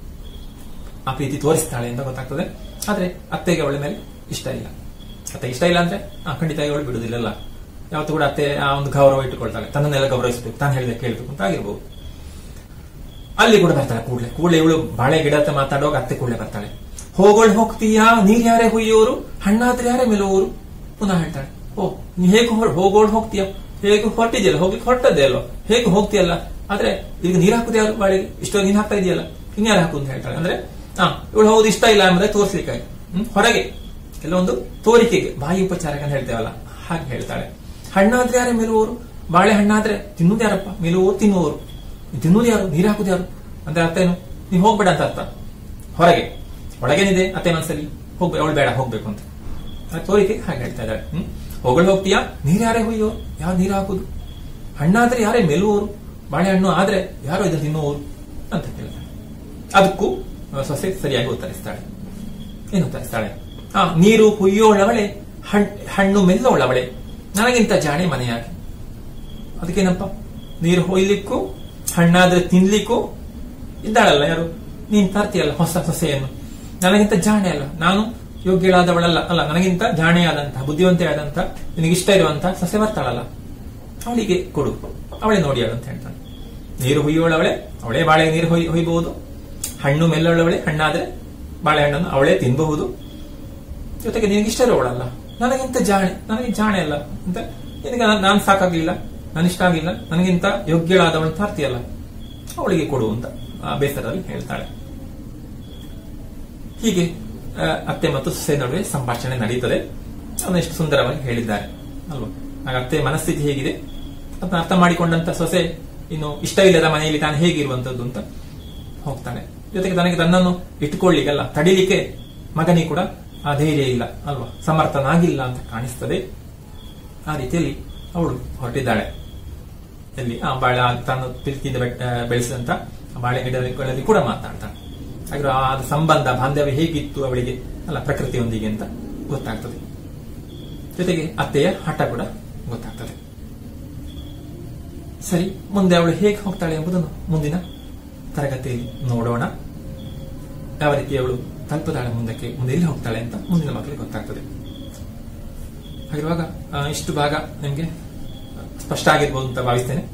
ಆ ಪ್ರೀತಿ ತೋರಿಸ್ತಾಳೆ ಅಂತ ಗೊತ್ತಾಗ್ತದೆ. ಆದ್ರೆ ಅತ್ತೆಗೆ ಅವಳ ಮೇಲೆ ಇಷ್ಟ ಇಲ್ಲ. ಅತ್ತೆ ಇಷ್ಟ ಇಲ್ಲ ಅಂದ್ರೆ ಖಂಡಿತ ಅವಳು ಬಿಡುದಿಲ್ಲ. ಯಾವತ್ತೂ ಕೂಡ ಅತ್ತೆ ಆ ಒಂದು ಗೌರವ ಇಟ್ಟುಕೊಳ್ತಾಳೆ, ತನ್ನನ್ನೆಲ್ಲ ಗೌರವಿಸಬೇಕು, ತಾನು ಹೇಳಿದ ಕೇಳಬೇಕು ಅಂತ ಆಗಿರ್ಬೋದು. ಅಲ್ಲಿ ಕೂಡ ಬರ್ತಾಳೆ ಕೂಡ್ಲೆ ಕೂಡಲೇ ಇವಳು ಬಾಳೆ ಗಿಡ ಹತ್ರ ಮಾತಾಡುವಾಗ ಅತ್ತೆ ಕೂಡಲೇ ಬರ್ತಾಳೆ. ಹೋಗೋಳ್ ಹೋಗ್ತೀಯಾ, ನೀರ್ ಯಾರೇ ಹುಯ್ಯೋರು, ಹಣ್ಣಾದ್ರೆ ಯಾರೇ ಮೆಲುವವರು. ಪುನಃ ಹೇಳ್ತಾಳೆ, ಓ ನೀ ಹೇಗೆ ಹೋಗೋಳ್ ಹೋಗ್ತೀಯಾ, ಹೇಗೆ ಹೊರಟಿದ್ಯಲ್ಲ, ಹೋಗ್ಲಿಕ್ಕೆ ಹೊರಟದ್ದೇ ಅಲ್ವಾ, ಹೇಗೆ ಹೋಗ್ತೀಯಲ್ಲ, ಆದ್ರೆ ಈಗ ನೀರ್ ಹಾಕುದು ಯಾರು ಬಾಳೆಗೆ, ಇಷ್ಟೊಂದು ನೀನ್ ಹಾಕ್ತಾ ಇದೆಯಲ್ಲ, ಇನ್ಯಾರು ಹಾಕುದು ಅಂತ ಹೇಳ್ತಾಳೆ. ಅಂದ್ರೆ ಹಾ ಇವಳು ಹೌದು ಇಷ್ಟ ಇಲ್ಲ ಎಂಬುದೇ ತೋರಿಸ್ಲಿಕ್ಕೆ ಹ್ಮ್ ಹೊರಗೆ ಕೆಲವೊಂದು ತೋರಿಕೆಗೆ ಬಾಯಿ ಉಪಚಾರಕ್ಕೆ ಅಂತ ಹೇಳ್ತೇವಲ್ಲ ಹಾಗೆ ಹೇಳ್ತಾಳೆ. ಹಣ್ಣಾದ್ರೆ ಯಾರೇ ಮೆಲುವವರು, ಬಾಳೆ ಹಣ್ಣಾದ್ರೆ ತಿನ್ನುದು ಯಾರಪ್ಪ, ಮೆಲುವವರು ತಿನ್ನುವವರು, ತಿನ್ನುವುದು ಯಾರು, ನೀರು ಹಾಕುದು ಯಾರು ಅಂದ್ರೆ ಅರ್ಥ ಏನು, ನೀವ್ ಹೋಗ್ಬೇಡ ಅಂತ ಅರ್ಥ. ಹೊರಗೆ ಒಳಗೇನಿದೆ ಅತ್ತೆ ಮನಸ್ಸಲ್ಲಿ ಹೋಗ್ಬೇಕು, ಅವಳು ಬೇಡ ಹೋಗ್ಬೇಕು ಅಂತ ತೋರಿಕೆ ಹಾಗೆ ಹೇಳ್ತಾ ಇದ್ದಾಳೆ. ಹ್ಮ್ ಹೋಗಳು ಹೋಗ್ತೀಯಾ, ನೀರ್ ಯಾರೇ ಹುಯ್ಯೋ, ಯಾರು ನೀರು ಹಾಕುದು, ಹಣ್ಣಾದ್ರೆ ಯಾರೇ ಮೆಲುವವರು, ಬಾಳೆಹಣ್ಣು ಆದ್ರೆ ಯಾರೋ ಇದನ್ನು ತಿನ್ನುವವರು ಅಂತ ಹೇಳ್ತಾಳೆ. ಅದಕ್ಕೂ ಸೊಸೆ ಸರಿಯಾಗಿ ಉತ್ತರಿಸ್ತಾಳೆ. ಏನು ಉತ್ತರಿಸ್ತಾಳೆ, ಆ ನೀರು ಹುಯ್ಯೋಳವಳೆ, ಹಣ್ಣು ಮೆಲ್ಲೋಳವಳೆ, ನನಗಿಂತ ಜಾಣೆ ಮನೆಯಾಗಿ. ಅದಕ್ಕೇನಪ್ಪ, ನೀರು ಹೊಯ್ಲಿಕ್ಕೂ ಹಣ್ಣಾದ್ರೆ ತಿನ್ಲಿಕ್ಕೂ ಇದ್ದಾಳಲ್ಲ ಯಾರು, ನೀನ್ ತರ್ತೀಯಲ್ಲ ಹೊಸ ಸೊಸೆಯನ್ನು, ನನಗಿಂತ ಜಾಣೆ ಅಲ್ಲ, ನಾನು ಯೋಗ್ಯಳಾದವಳಲ್ಲ ಅಲ್ಲ, ನನಗಿಂತ ಜಾಣೆಯಾದಂತಹ ಬುದ್ಧಿವಂತೆಯಾದಂತಹ ನಿನಗಿಷ್ಟ ಇರುವಂತಹ ಸೊಸೆ ಬರ್ತಾಳಲ್ಲ, ಅವಳಿಗೆ ಕೊಡು, ಅವಳೇ ನೋಡಿಯಾಳು ಅಂತ ಹೇಳ್ತಾಳೆ. ನೀರು ಹುಯ್ಯೋಳವಳೆ, ಅವಳೇ ಬಾಳೆ ನೀರು ಹೊಯ್ ಹೊಯ್ಬಹುದು, ಹಣ್ಣು ಮೆಲ್ಲೋಳವಳೆ, ಹಣ್ಣಾದ್ರೆ ಬಾಳೆಹಣ್ಣನ್ನು ಅವಳೇ ತಿನ್ನಬಹುದು, ಜೊತೆಗೆ ನಿನಗಿಷ್ಟ ಇರೋವಳಲ್ಲ, ನನಗಿಂತ ಜಾಣೆ, ನನಗೆ ಜಾಣೆ ಅಲ್ಲ ಅಂತ ನಿನಗೆ ನಾನ್ ಸಾಕಾಗ್ಲಿಲ್ಲ, ನನ್ನಿಷ್ಟ ಆಗಿಲ್ಲ, ನನಗಿಂತ ಯೋಗ್ಯಳಾದವಳು ತಾರ್ತಿಯಲ್ಲ, ಅವಳಿಗೆ ಕೊಡು ಅಂತ ಬೇಸರದಲ್ಲಿ ಹೇಳ್ತಾಳೆ. ಹೀಗೆ ಅತ್ತೆ ಮತ್ತು ಸೊಸೆ ನಡುವೆ ಸಂಭಾಷಣೆ ನಡೆಯುತ್ತದೆ. ಅದನ್ನು ಎಷ್ಟು ಸುಂದರವಾಗಿ ಹೇಳಿದ್ದಾರೆ ಅಲ್ವಾ. ಆಗ ಅತ್ತೆ ಮನಸ್ಥಿತಿ ಹೇಗಿದೆ ಅದನ್ನ ಅರ್ಥ ಮಾಡಿಕೊಂಡಂತ ಸೊಸೆ ಇನ್ನು ಇಷ್ಟವಿಲ್ಲದ ಮನೆಯಲ್ಲಿ ತಾನು ಹೇಗಿರುವಂತದ್ದು ಅಂತ ಹೋಗ್ತಾನೆ. ಜೊತೆಗೆ ತನಗೆ ತನ್ನನ್ನು ಇಟ್ಟುಕೊಳ್ಳಿಕ್ಕಲ್ಲ, ತಡಿಲಿಕ್ಕೆ ಮಗನಿಗೆ ಕೂಡ ಆ ಧೈರ್ಯ ಇಲ್ಲ ಅಲ್ವಾ, ಸಮರ್ಥನಾಗಿಲ್ಲ ಅಂತ ಕಾಣಿಸ್ತದೆ. ಆ ರೀತಿಯಲ್ಲಿ ಅವಳು ಹೊರಟಿದ್ದಾಳೆ. ಎಲ್ಲಿ ಆ ಬಾಳೆ ತಾನು ಪ್ರೀತಿಯಿಂದ ಬೆಳೆಸಿದಂತ ಬಾಳೆ ಗಿಡಗಳಲ್ಲಿ ಕೂಡ ಮಾತಾಡ್ತಾಳೆ. ಹಾಗೆ ಆ ಸಂಬಂಧ ಬಾಂಧವ್ಯ ಹೇಗಿತ್ತು ಅವಳಿಗೆ ಅಲ್ಲ ಪ್ರಕೃತಿಯೊಂದಿಗೆ ಅಂತ ಗೊತ್ತಾಗ್ತದೆ. ಜೊತೆಗೆ ಅತ್ತೆಯ ಹಠ ಕೂಡ ಗೊತ್ತಾಗ್ತದೆ. ಸರಿ, ಮುಂದೆ ಅವಳು ಹೇಗೆ ಹೋಗ್ತಾಳೆ ಎಂಬುದನ್ನು ಮುಂದಿನ ತರಗತಿಯಲ್ಲಿ ನೋಡೋಣ. ಯಾವ ರೀತಿ ಅವಳು ತಲುಪುತ್ತಾಳೆ ಮುಂದಕ್ಕೆ, ಮುಂದೆ ಎಲ್ಲಿ ಹೋಗ್ತಾಳೆ ಅಂತ ಮುಂದಿನ ಮಕ್ಕಳಿಗೆ ಗೊತ್ತಾಗ್ತದೆ. ಹಾಗಿರುವಾಗ ಇಷ್ಟು ಭಾಗ ನಿಮ್ಗೆ ಸ್ಪಷ್ಟ ಆಗಿರ್ಬೋದು ಅಂತ ಭಾವಿಸ್ತೇನೆ.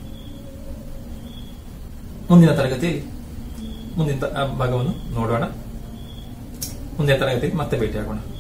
ಮುಂದಿನ ತರಗತಿಯಲ್ಲಿ ಮುಂದಿನ ಭಾಗವನ್ನು ನೋಡೋಣ. ಮುಂದಿನ ತರಗತಿಯಲ್ಲಿ ಮತ್ತೆ ಭೇಟಿಯಾಗೋಣ.